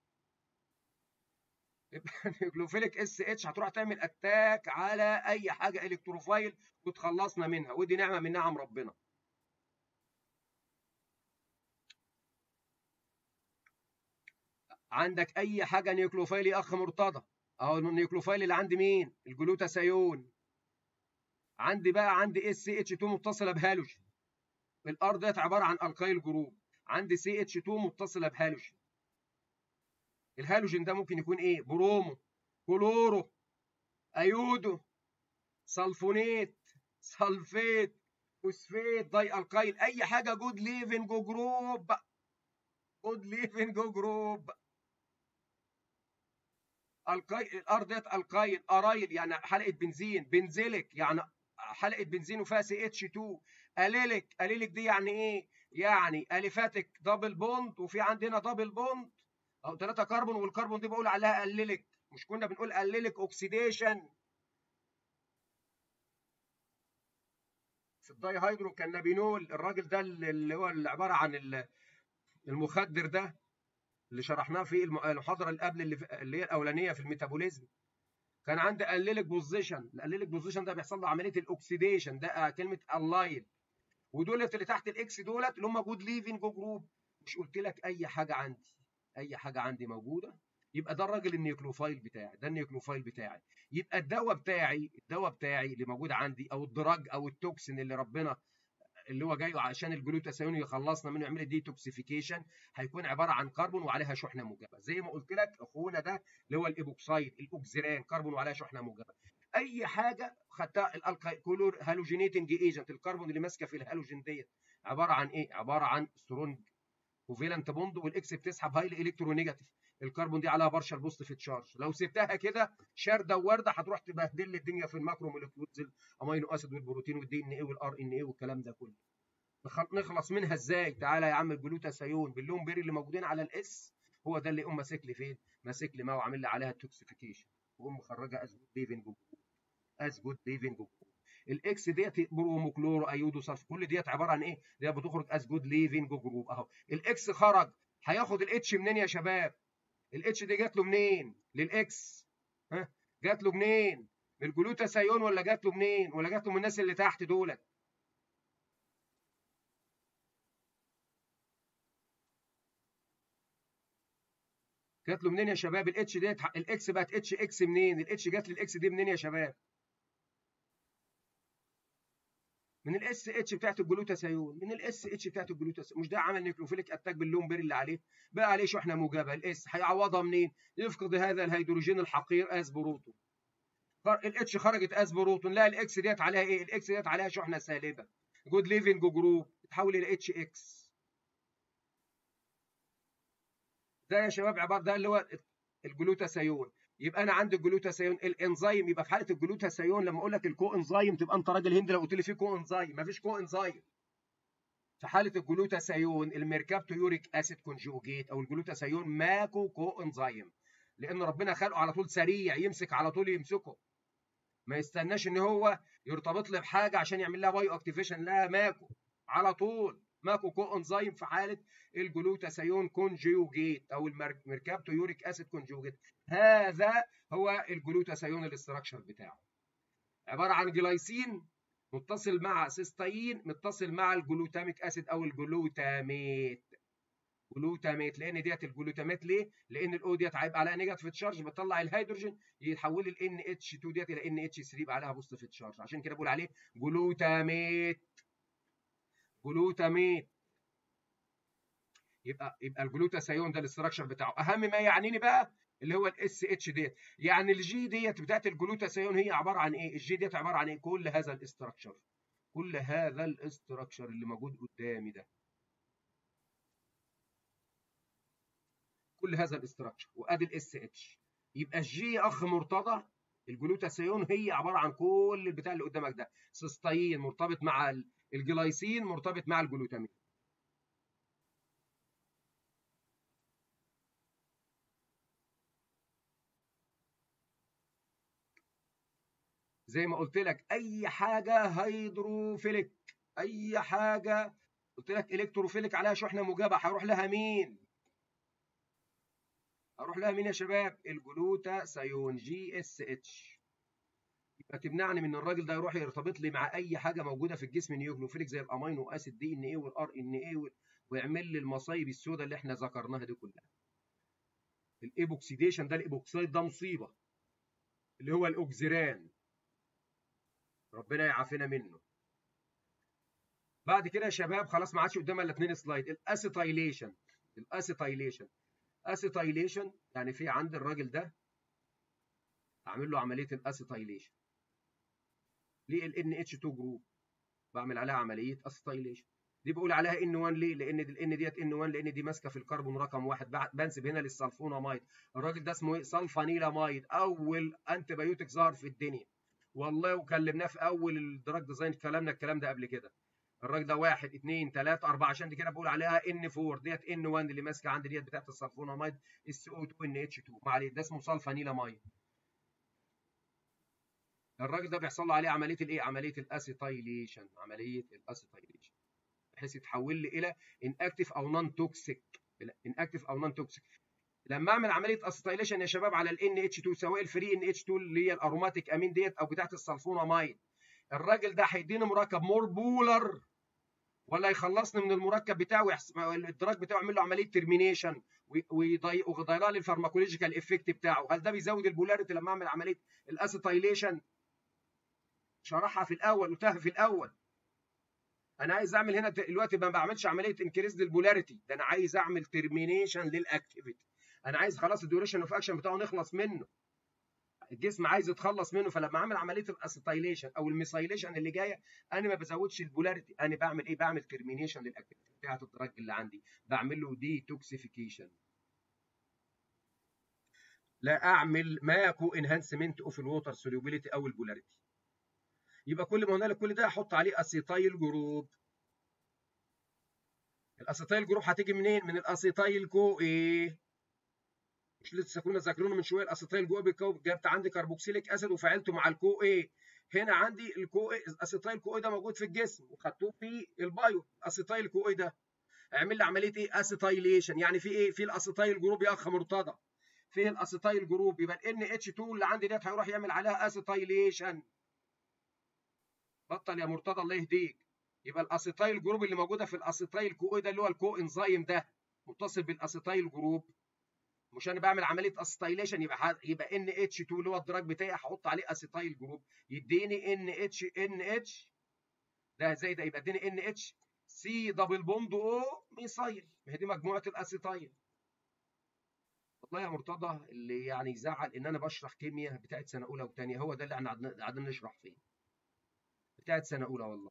نيوكلوفيليك اس اتش هتروح تعمل اتاك على اي حاجه الكتروفايل وتخلصنا منها، ودي نعمه من نعم ربنا. عندك اي حاجه نيوكلوفايل يا اخ مرتضى، اهو النيوكلوفايل اللي عندي مين؟ الجلوتاثيون. عندي بقى عندي اس اتش اتنين متصله بهالوجين، الار ديت عباره عن الكايل جروب، عندي سي اتش اتنين متصله بهالوجين. الهالوجين ده ممكن يكون ايه؟ برومو، كلورو، ايودو، سلفونيت، سلفيت، فوسفيت، داي الكايل، اي حاجه جود ليفنج جروب، جود ليفنج جروب. الكايل، الار ديت الكايل، ارايل يعني حلقه بنزين، بنزيليك يعني حلقه بنزين وفيها سي اتش اتنين، اليليك، اليليك دي يعني ايه؟ يعني اليفاتيك دبل بوند، وفي عندنا دبل بوند او ثلاثه كربون، والكربون دي بقول عليها اليليك، مش كنا بنقول اليليك اوكسيديشن؟ في الداي هيدرو كانابينول، الراجل ده اللي هو اللي عباره عن المخدر ده اللي شرحناه في المحاضره اللي قبل اللي, اللي هي الاولانيه في الميتابوليزم، كان عندي اليليك بوزيشن، الاليليك بوزيشن ده بيحصل له عمليه الاكسيديشن، ده كلمه اللايل. ودولت اللي تحت الاكس دولت اللي هم جود ليفنج جروب. مش قلت لك اي حاجه عندي، اي حاجه عندي موجوده، يبقى ده الراجل النيوكلوفايل بتاعي، ده النيوكلوفايل بتاعي. يبقى الدواء بتاعي، الدواء بتاعي اللي موجود عندي، او الدراج او التوكسين اللي ربنا اللي هو جاي عشان الجلوتاثيون يخلصنا منه، يعمل ديتوكسيفيكيشن، هيكون عباره عن كربون وعليها شحنه موجبه، زي ما قلت لك اخونا ده اللي هو الايبوكسايد، الاوكسيران، كربون وعليها شحنه موجبه. اي حاجه خدتها الالكولور هالوجينيتنج ايجنت، الكربون اللي ماسكه في الهالوجين ديت عباره عن ايه؟ عباره عن سترونج كوفيلنت بوند، والاكس بتسحب هايلي الكترونيجاتيف، الكربون دي عليها بارشال بوزيتيف تشارج، لو سبتها كده شارده وورده هتروح تبهدل الدنيا في الماكرو موليكيولز، الامينو اسيد والبروتين والدي ان ايه والار ان ايه والكلام ده كله. نخلص منها ازاي؟ تعالى يا عم، الجلوتاثيون باللون بيري اللي موجودين على الاس، هو ده اللي يقوم ماسك لي فين؟ ماسك لي ما وعامل لي عليها توكسيفيكيشن، ويقوم مخرجها از جود ليفنج جروب، از جود ليفنج جروب. الاكس ديت برومو كلورو ايودو سلف، كل ديت عباره عن ايه؟ ديت بتخرج از جود ليفنج جروب اهو. الاكس خرج، هياخد الاتش منين يا شباب؟ الاتش دي جات له منين؟ للاكس ها؟ جات له منين؟ من الجلوتاثيون ولا جات له منين؟ ولا جات له من الناس اللي تحت دولت؟ جات له منين يا شباب؟ الاتش ديت الاكس بقت اتش اكس منين؟ الاتش جات للاكس دي منين يا شباب؟ من الاس اتش بتاعت الجلوتاثيون، من الاس اتش بتاعت الجلوتاثيون. مش ده عمل نيوكلوفيليك اتاك باللون بير اللي عليه؟ بقى عليه شحنه موجبه، الاس هيعوضها منين؟ يفقد هذا الهيدروجين الحقير از بروتون. الاتش خرجت از بروتون، لا الاكس ديت عليها ايه؟ الاكس ديت عليها شحنه سالبه، جود ليفنج جروب، تتحول الى اتش اكس. ده يا شباب عباره، ده اللي هو الجلوتاثيون. يبقى انا عندي الجلوتاثيون الانزيم، يبقى في حاله الجلوتاثيون لما اقول لك الكو انزيم تبقى انت راجل هندي لو قلت لي في كو انزيم، مفيش كو انزيم. في حاله الجلوتاثيون الميركابتويوريك اسيد كونجوجيت او الجلوتاثيون ماكو كو انزيم، لان ربنا خلقه على طول سريع، يمسك على طول يمسكه، ما يستناش ان هو يرتبط لي بحاجه عشان يعمل لها بايو اكتيفيشن، لا ماكو على طول، ماكو كو انزيم في حاله الجلوتاثيون كونجوجيت او الميركابتويوريك اسيد كونجوجيت. هذا هو الجلوتاثيون الاستراكشر بتاعه، عباره عن جلايسين متصل مع سيستاين متصل مع الجلوتاميك اسيد او الجلوتاميت. جلوتاميت، لان ديت الجلوتاميت ليه؟ لان الاو ديت هيبقى عليها نيجاتيف تشارج، بتطلع الهيدروجين يتحول ال ان اتش اتنين ديت الى ان اتش تلاتة، يبقى عليها بوزيتيف تشارج، عشان كده بقول عليه جلوتاميت. جلوتاميت. يبقى يبقى الجلوتاثيون ده الاستراكشر بتاعه. اهم ما يعنيني بقى اللي هو الاس اتش ديت، يعني الجي ديت بتاعت الجلوتاثيون هي عباره عن ايه؟ الجي ديت عباره عن ايه؟ كل هذا الاستراكشر، كل هذا الاستراكشر اللي موجود قدامي ده، كل هذا الاستراكشر، وادي الاس اتش. يبقى الجي اخ مرتضى، الجلوتاثيون هي عباره عن كل البتاع اللي قدامك ده، سيستاين مرتبط مع الجلايسين مرتبط مع الجلوتامين. زي ما قلت لك اي حاجه هيدروفيليك، اي حاجه قلت لك الكتروفيليك عليها شحنه موجبه هيروح لها مين؟ هروح لها مين يا شباب؟ الجلوتاثيون جي اس اتش. يبقى تمنعني من الراجل ده يروح يرتبط لي مع اي حاجه موجوده في الجسم نيوكليوفيليك زي الامينو اسيد دي ان ايه والار ان ايه، ويعمل لي المصايب السوداء اللي احنا ذكرناها دي كلها. الايبوكسيديشن ده، الايبوكسيد ده مصيبه، اللي هو الاوكزيران، ربنا يعافينا منه. بعد كده يا شباب خلاص ما عادش قدامنا الا اتنين سلايد. الاسيتايليشن. الاسيتايليشن اسيتايليشن يعني في عند الراجل ده اعمل له عمليه الاسيتايليشن ليه ال اتش اتنين جروب، بعمل عليها عمليه اسيتايليشن. دي بقول عليها ان واحد ليه؟ لان الان ديت ان واحد لان دي ماسكه في الكربون رقم واحد، بنسب هنا للسلفونامايد. الراجل ده اسمه ايه؟ سلفانيلامايد، اول انتي بايوتيك ظهر في الدنيا والله، وكلمناه في اول الدراج ديزاين، كلامنا الكلام ده قبل كده. الراجل ده واحد اثنين ثلاثة أربعة، عشان دي كده بقول عليها ان اربعة، ديت ان واحد اللي ماسكه عندي ديت بتاعت السلفونامايد اس او اتنين ان اتش اتنين، ما عليه، ده اسمه سلفانيلامايد. الراجل ده بيحصل له عليه عمليه الايه؟ عمليه الاسيتايليشن، عمليه الاسيتايليشن بحيث يتحول لي الى اناكتيف او نون توكسيك، اناكتيف او نون توكسيك. لما اعمل عمليه اسيتايليشن يا شباب على الان اتش اتنين، سواء الفري ان اتش اتنين اللي هي الاروماتيك امين ديت او بتاعت السلفونامايد، الراجل ده هيديني مركب مور بولر ولا يخلصني من المركب بتاعه، الدراج بتاعه يعمل له عمليه ترمينيشن ويضيع لي الفارماكولوجيكال افكت بتاعه؟ هل ده بيزود البولاريتي لما اعمل عمليه الاسيتايليشن؟ شرحها في الاول، قلتها في الاول. انا عايز اعمل هنا دلوقتي ما بعملش عمليه انكريز للبولاريتي، ده انا عايز اعمل ترمينيشن للاكتيفيتي. انا عايز خلاص الديوريشن اوف اكشن بتاعه نخلص منه، الجسم عايز يتخلص منه. فلما اعمل عمليه الاسيتايليشن او الميثايليشن اللي جايه، انا ما بزودش البولاريتي، انا بعمل ايه؟ بعمل ترمينيشن للاكتيفيتي بتاعه الدراج اللي عندي، بعمل له دي توكسيفيكيشن، لا اعمل ماكو انهانسمنت اوف الووتر سوليوبيليتي او البولاريتي. يبقى كل ما هنالك كل ده احط عليه اسيتايل جروب. الاسيتايل جروب هتيجي منين؟ من الاسيتايل كو ايه؟ مش لسه كنا ذاكرينه من شويه؟ الاسيتايل جوه بيكون جبت عندي كربوكسيليك اسيد وفعلته مع الكو ايه. هنا عندي الكو ايه، الاسيتايل كو ايه ده موجود في الجسم وخدتوه في البايو. الاسيتايل كو ايه ده اعمل لي عمليه ايه؟ اسيتايليشن. يعني في ايه؟ في الاسيتايل جروب يا اخ مرتضى، فيه الاسيتايل جروب، يبقى الان اتش اتنين اللي عندي ديت هيروح يعمل عليها اسيتايليشن. بطل يا مرتضى الله يهديك. يبقى الاسيتايل جروب اللي موجوده في الاسيتايل كو ايه ده اللي هو الكو انزيم ده متصل بالاسيتايل جروب، مش انا بعمل عمليه اسيتايليشن، يبقى يبقى ان اتش اتنين اللي هو الدراج بتاعي هحط عليه اسيتايل جروب يديني ان اتش ان اتش ده زي ده، يبقى اديني ان اتش سي دبل بوند او ميثايل، ما هي دي مجموعه الاسيتايل. والله يا مرتضى اللي يعني يزعل ان انا بشرح كيمياء بتاعت سنه اولى وثانيه، هو ده اللي احنا قاعدين نشرح فيه بتاعت سنه اولى والله.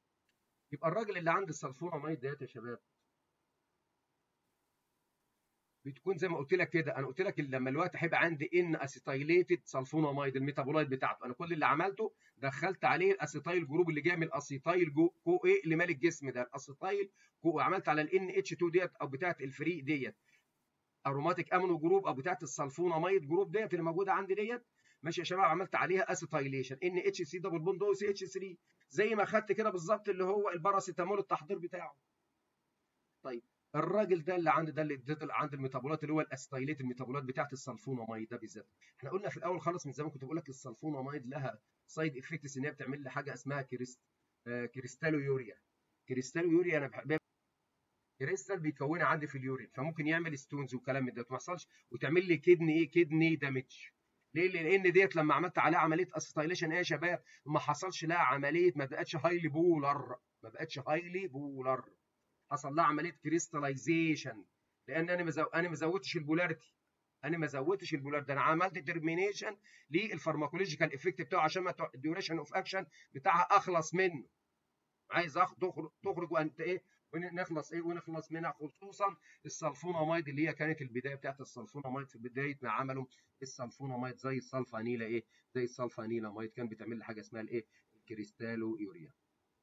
يبقى الراجل اللي عند السلفوناميد ديت يا شباب بتكون زي ما قلت لك كده. انا قلت لك لما الوقت هيبقى عندي ان اسيتايليتد سلفوناميد الميتابولايت بتاعته، انا كل اللي عملته دخلت عليه الاسيتايل جروب اللي جاي من الاسيتايل كو ايه اللي مال الجسم ده، الاسيتايل كو، عملت على الان اتش اتنين ديت او بتاعت الفري ديت اروماتيك امينو جروب او بتاعت السلفوناميد جروب ديت اللي موجوده عندي ديت. ماشي يا شباب، عملت عليها اسيتايليشن ان اتش سي دبل بوند او سي اتش ثلاثة زي ما خدت كده بالظبط اللي هو الباراسيتامول التحضير بتاعه. طيب الراجل ده اللي عند ده اللي اديت عند الميتابولات اللي هو الاسيتايليت الميتابولات بتاعت السلفوناميد ده بالذات. احنا قلنا في الاول خالص من زمان كنت بقول لك السلفوناميد لها سايد افكتس ان هي بتعمل لي حاجه اسمها كريست آه كريستالو يوريا. كريستالو يوريا انا بحب كريستال بيتكونها عندي في اليورين، فممكن يعمل ستونز وكلام من ده ما يحصلش وتعمل لي كدني ايه كدني دامج. ليه؟ لان ديت لما عملت عليها عمليه اسيتايليشن ايه يا شباب ما حصلش لها عمليه، ما بقتش هايلي بولر، ما بقتش هايلي بولر، حصل لها عمليه كريستاليزيشن لان انا مزو... انا ما زودتش البولاريتي، انا ما زودتش البولار ده، انا عملت ترمينيشن للفارماكولوجيكال افكت بتاعه عشان ما الديوريشن اوف اكشن بتاعها اخلص منه. عايز أخ... تخرج تخرج وانت ايه ونخلص ايه ونخلص منها، خصوصا السلفوناميد اللي هي كانت البدايه بتاعت السلفوناميد في بدايه ما عملوا السلفوناميد زي السلفانيلا ايه زي السلفانيلا مايد كان بتعمل لي حاجه اسمها الايه الكريستالو يوريا.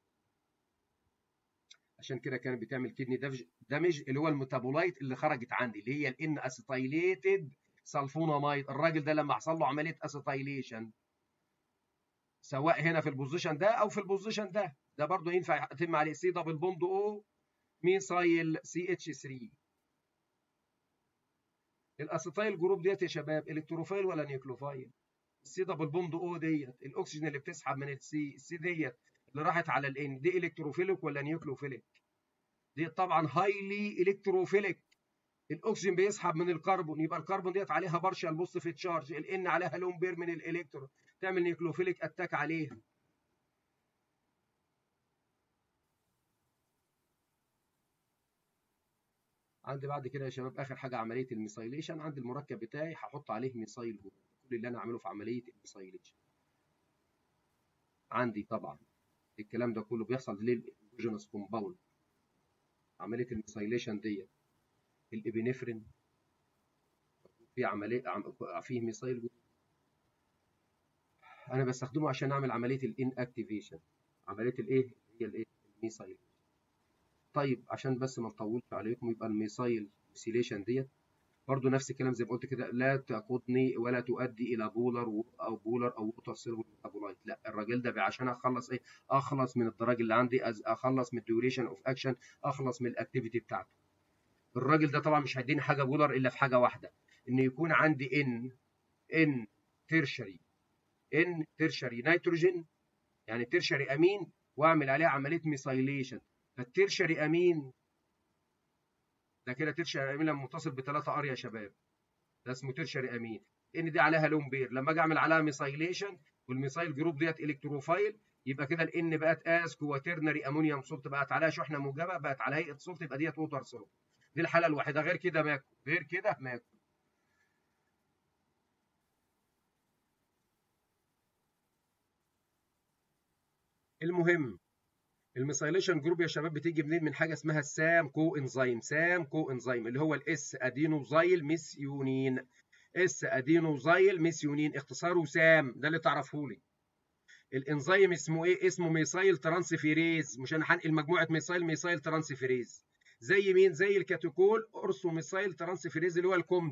عشان كده كانت بتعمل كدني دامج اللي هو الميتابولايت اللي خرجت عندي اللي هي الان اسيتايليتد سلفوناميد. الراجل ده لما حصل له عمليه اسيتايليشن سواء هنا في البوزيشن ده او في البوزيشن ده ده برضه ينفع يتم عليه سي دبل بوند او ميثايل سي اتش ثلاثة. الاسيتايل جروب ديت يا شباب الكتروفايل ولا نيوكلوفايل؟ السي دبل بوند او ديت الاكسجين اللي بتسحب من السي السي ديت اللي راحت على الان دي الكتروفيليك ولا نيوكلوفيليك؟ دي طبعا هايلي الكتروفيليك. الاكسجين بيسحب من الكربون يبقى الكربون ديت عليها بارشال بوزيتيف تشارج، الان عليها لون بير من الالكترون تعمل نيوكلوفيليك اتاك عليها. عندي بعد كده يا شباب اخر حاجه عمليه الميثايليشن. عندي المركب بتاعي هحط عليه ميثايل جروب، كل اللي انا اعمله في عمليه الميثايليشن عندي طبعا الكلام ده كله بيحصل للاندوجينوس كومباوند. عمليه الميثايليشن ديت الابنفرين في عمليه فيه ميثايل جروب انا بستخدمه عشان اعمل عمليه الان اكتيفيشن، عمليه الايه هي الايه الميثايل. طيب عشان بس ما نطولش عليكم يبقى الميثايل ميثيليشن ديت برضه نفس الكلام زي ما قلت كده لا تقودني ولا تؤدي الى بولر او بولر او ووتر سيلبل ميتابولايت. لا الراجل ده عشان اخلص ايه اخلص من الدرجه اللي عندي، اخلص من الديوريشن اوف اكشن، اخلص من الاكتيفيتي بتاعته. الراجل ده طبعا مش هيديني حاجه بولر الا في حاجه واحده، ان يكون عندي ان ان تيرشري ان تيرشري نيتروجين يعني تيرشري امين واعمل عليها عمليه ميثايليشن. فالتيرشري امين ده كده تيرشري امين لما متصل بثلاثه ار يا شباب ده اسمه تيرشري امين. ان دي عليها لون بير لما اجي اعمل عليها ميثايليشن والميثايل جروب ديت الكتروفايل يبقى كده الان بقت اس كواترنري امونيوم سولت بقت عليها شحنه موجبه بقت على هيئه سولت يبقى ديت ووتر سولت. دي الحاله الوحيده، غير كده ماكو، غير كده ماكو. المهم الميثايليشن جروب يا شباب بتيجي منين؟ من حاجه اسمها السام كو انزيم، سام كو انزيم اللي هو الاس ادينوزايل ميثيونين، اس ادينوزايل ميثيونين اختصاره سام ده اللي تعرفه لي. الانزيم اسمه ايه؟ اسمه ميثايل ترانسفيريز، مش انا هنقل مجموعه ميثايل ميثايل ترانسفيريز زي مين؟ زي الكاتيكول اورثو ميثايل ترانسفيريز اللي هو الكومت.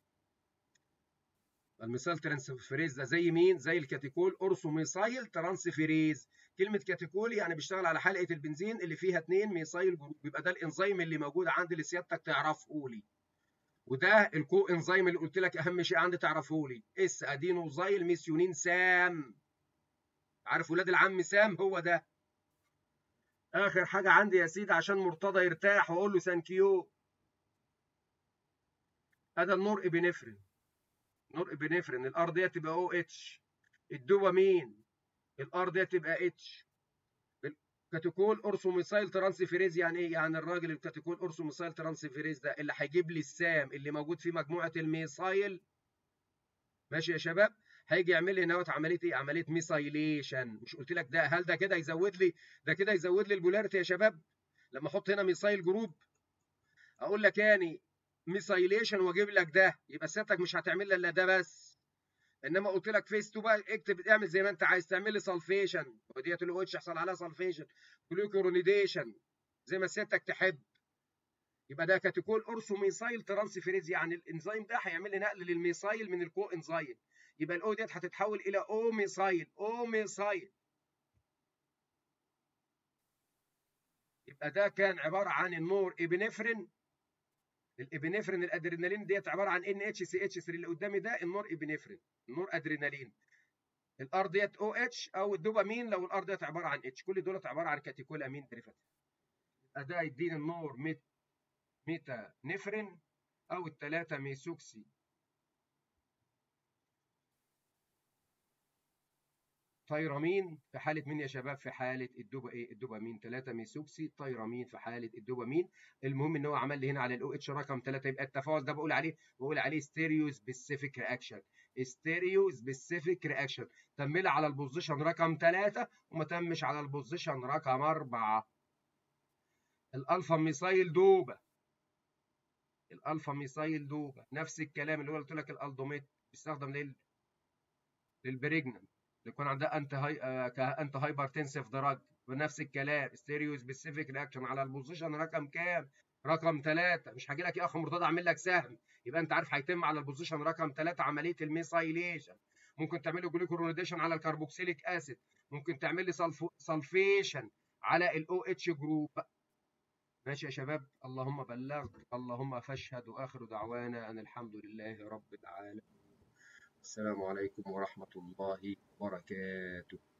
الميثايل ترانسفيريز ده زي مين؟ زي الكاتيكول اورثو ميثايل ترانسفيريز. كلمه كاتيكول يعني بيشتغل على حلقه البنزين اللي فيها اثنين ميثايل جروب، يبقى ده الانزيم اللي موجود عندي اللي سيادتك تعرفه لي. وده الكو انزيم اللي قلت لك اهم شيء عندي تعرفه لي اس ادينوزايل ميثيونين سام. عارف ولاد العم سام هو ده. اخر حاجه عندي يا سيدي عشان مرتضى يرتاح واقول له ثانكيو، هذا النور ابنفرين. نور ابنفرين الار دي تبقى او اتش، الدوبامين الار دي تبقى اتش. الكاتيكول اورثوميثايل ترانسفيريز يعني ايه؟ يعني الراجل الكاتيكول اورثوميثايل ترانسفيريز ده اللي هيجيب لي السام اللي موجود في مجموعه الميثايل. ماشي يا شباب، هيجي يعمل لي هنا عمليه ايه؟ عمليه ميثايليشن. مش قلت لك ده هل ده كده يزود لي ده كده يزود لي البولاريتي يا شباب؟ لما احط هنا ميثايل جروب اقول لك يعني ميثايليشن واجيب لك ده، يبقى سيادتك مش هتعمل لي الا ده بس. انما قلت لك فيس تو بقى اكتب اعمل زي ما انت عايز، تعمل لي سلفيشن وديت الاو اتش يحصل عليها سلفيشن، جلوكورونيديشن زي ما سيادتك تحب. يبقى ده كاتيكول اورثو ميثايل ترانسفيريز، يعني الانزيم ده هيعمل لي نقل للميثايل من الكو انزيم، يبقى الاو ديت هتتحول الى او ميثايل، او ميثايل. يبقى ده كان عباره عن النور ابنفرين. الابنفرين الادرينالين ديت عباره عن ان اتش سي اتش ثلاثة، اللي قدامي ده النور ابنفرين، النور ادرينالين. الار ديت او اتش او الدوبامين لو الار ديت عباره عن اتش، كل دولت عباره عن كاتيكول امين ديريفاتيف. يبقى ده يديني النور ميت ميتا نفرين او الثلاثه ميثوكسي تيرامين في حاله مين يا شباب؟ في حاله الدوبا ايه؟ الدوبامين. ثلاثة ميثوكسي تيرامين في حاله الدوبامين. المهم ان هو عمل لي هنا على الاو اتش رقم ثلاثة، يبقى التفاعل ده بقول عليه بقول عليه ستيريو سبيسيفيك رياكشن. ستيريو سبيسيفيك رياكشن تم لي على البوزيشن رقم ثلاثة وما تمش على البوزيشن رقم أربعة. الالفا ميثايل دوبا، الالفا ميثايل دوبا نفس الكلام اللي هو قلت لك الالدوميت بيستخدم لل للبريجنم اللي يكون عندها انت هاي آه كانت هايبرتنسيف دراج، ونفس الكلام ستيريو سبيسيفيك رياكشن على البوزيشن رقم كام؟ رقم ثلاثة. مش هاجي لك يا اخ مرتضى اعمل لك سهم، يبقى انت عارف هيتم على البوزيشن رقم ثلاثة عمليه الميثايليشن. ممكن تعمل له جلوكورونيديشن على الكربوكسيليك اسيد، ممكن تعمل لي سلفيشن على الاو اتش جروب. ماشي يا شباب، اللهم بلغت اللهم فاشهد، واخر دعوانا ان الحمد لله رب العالمين. السلام عليكم ورحمة الله وبركاته.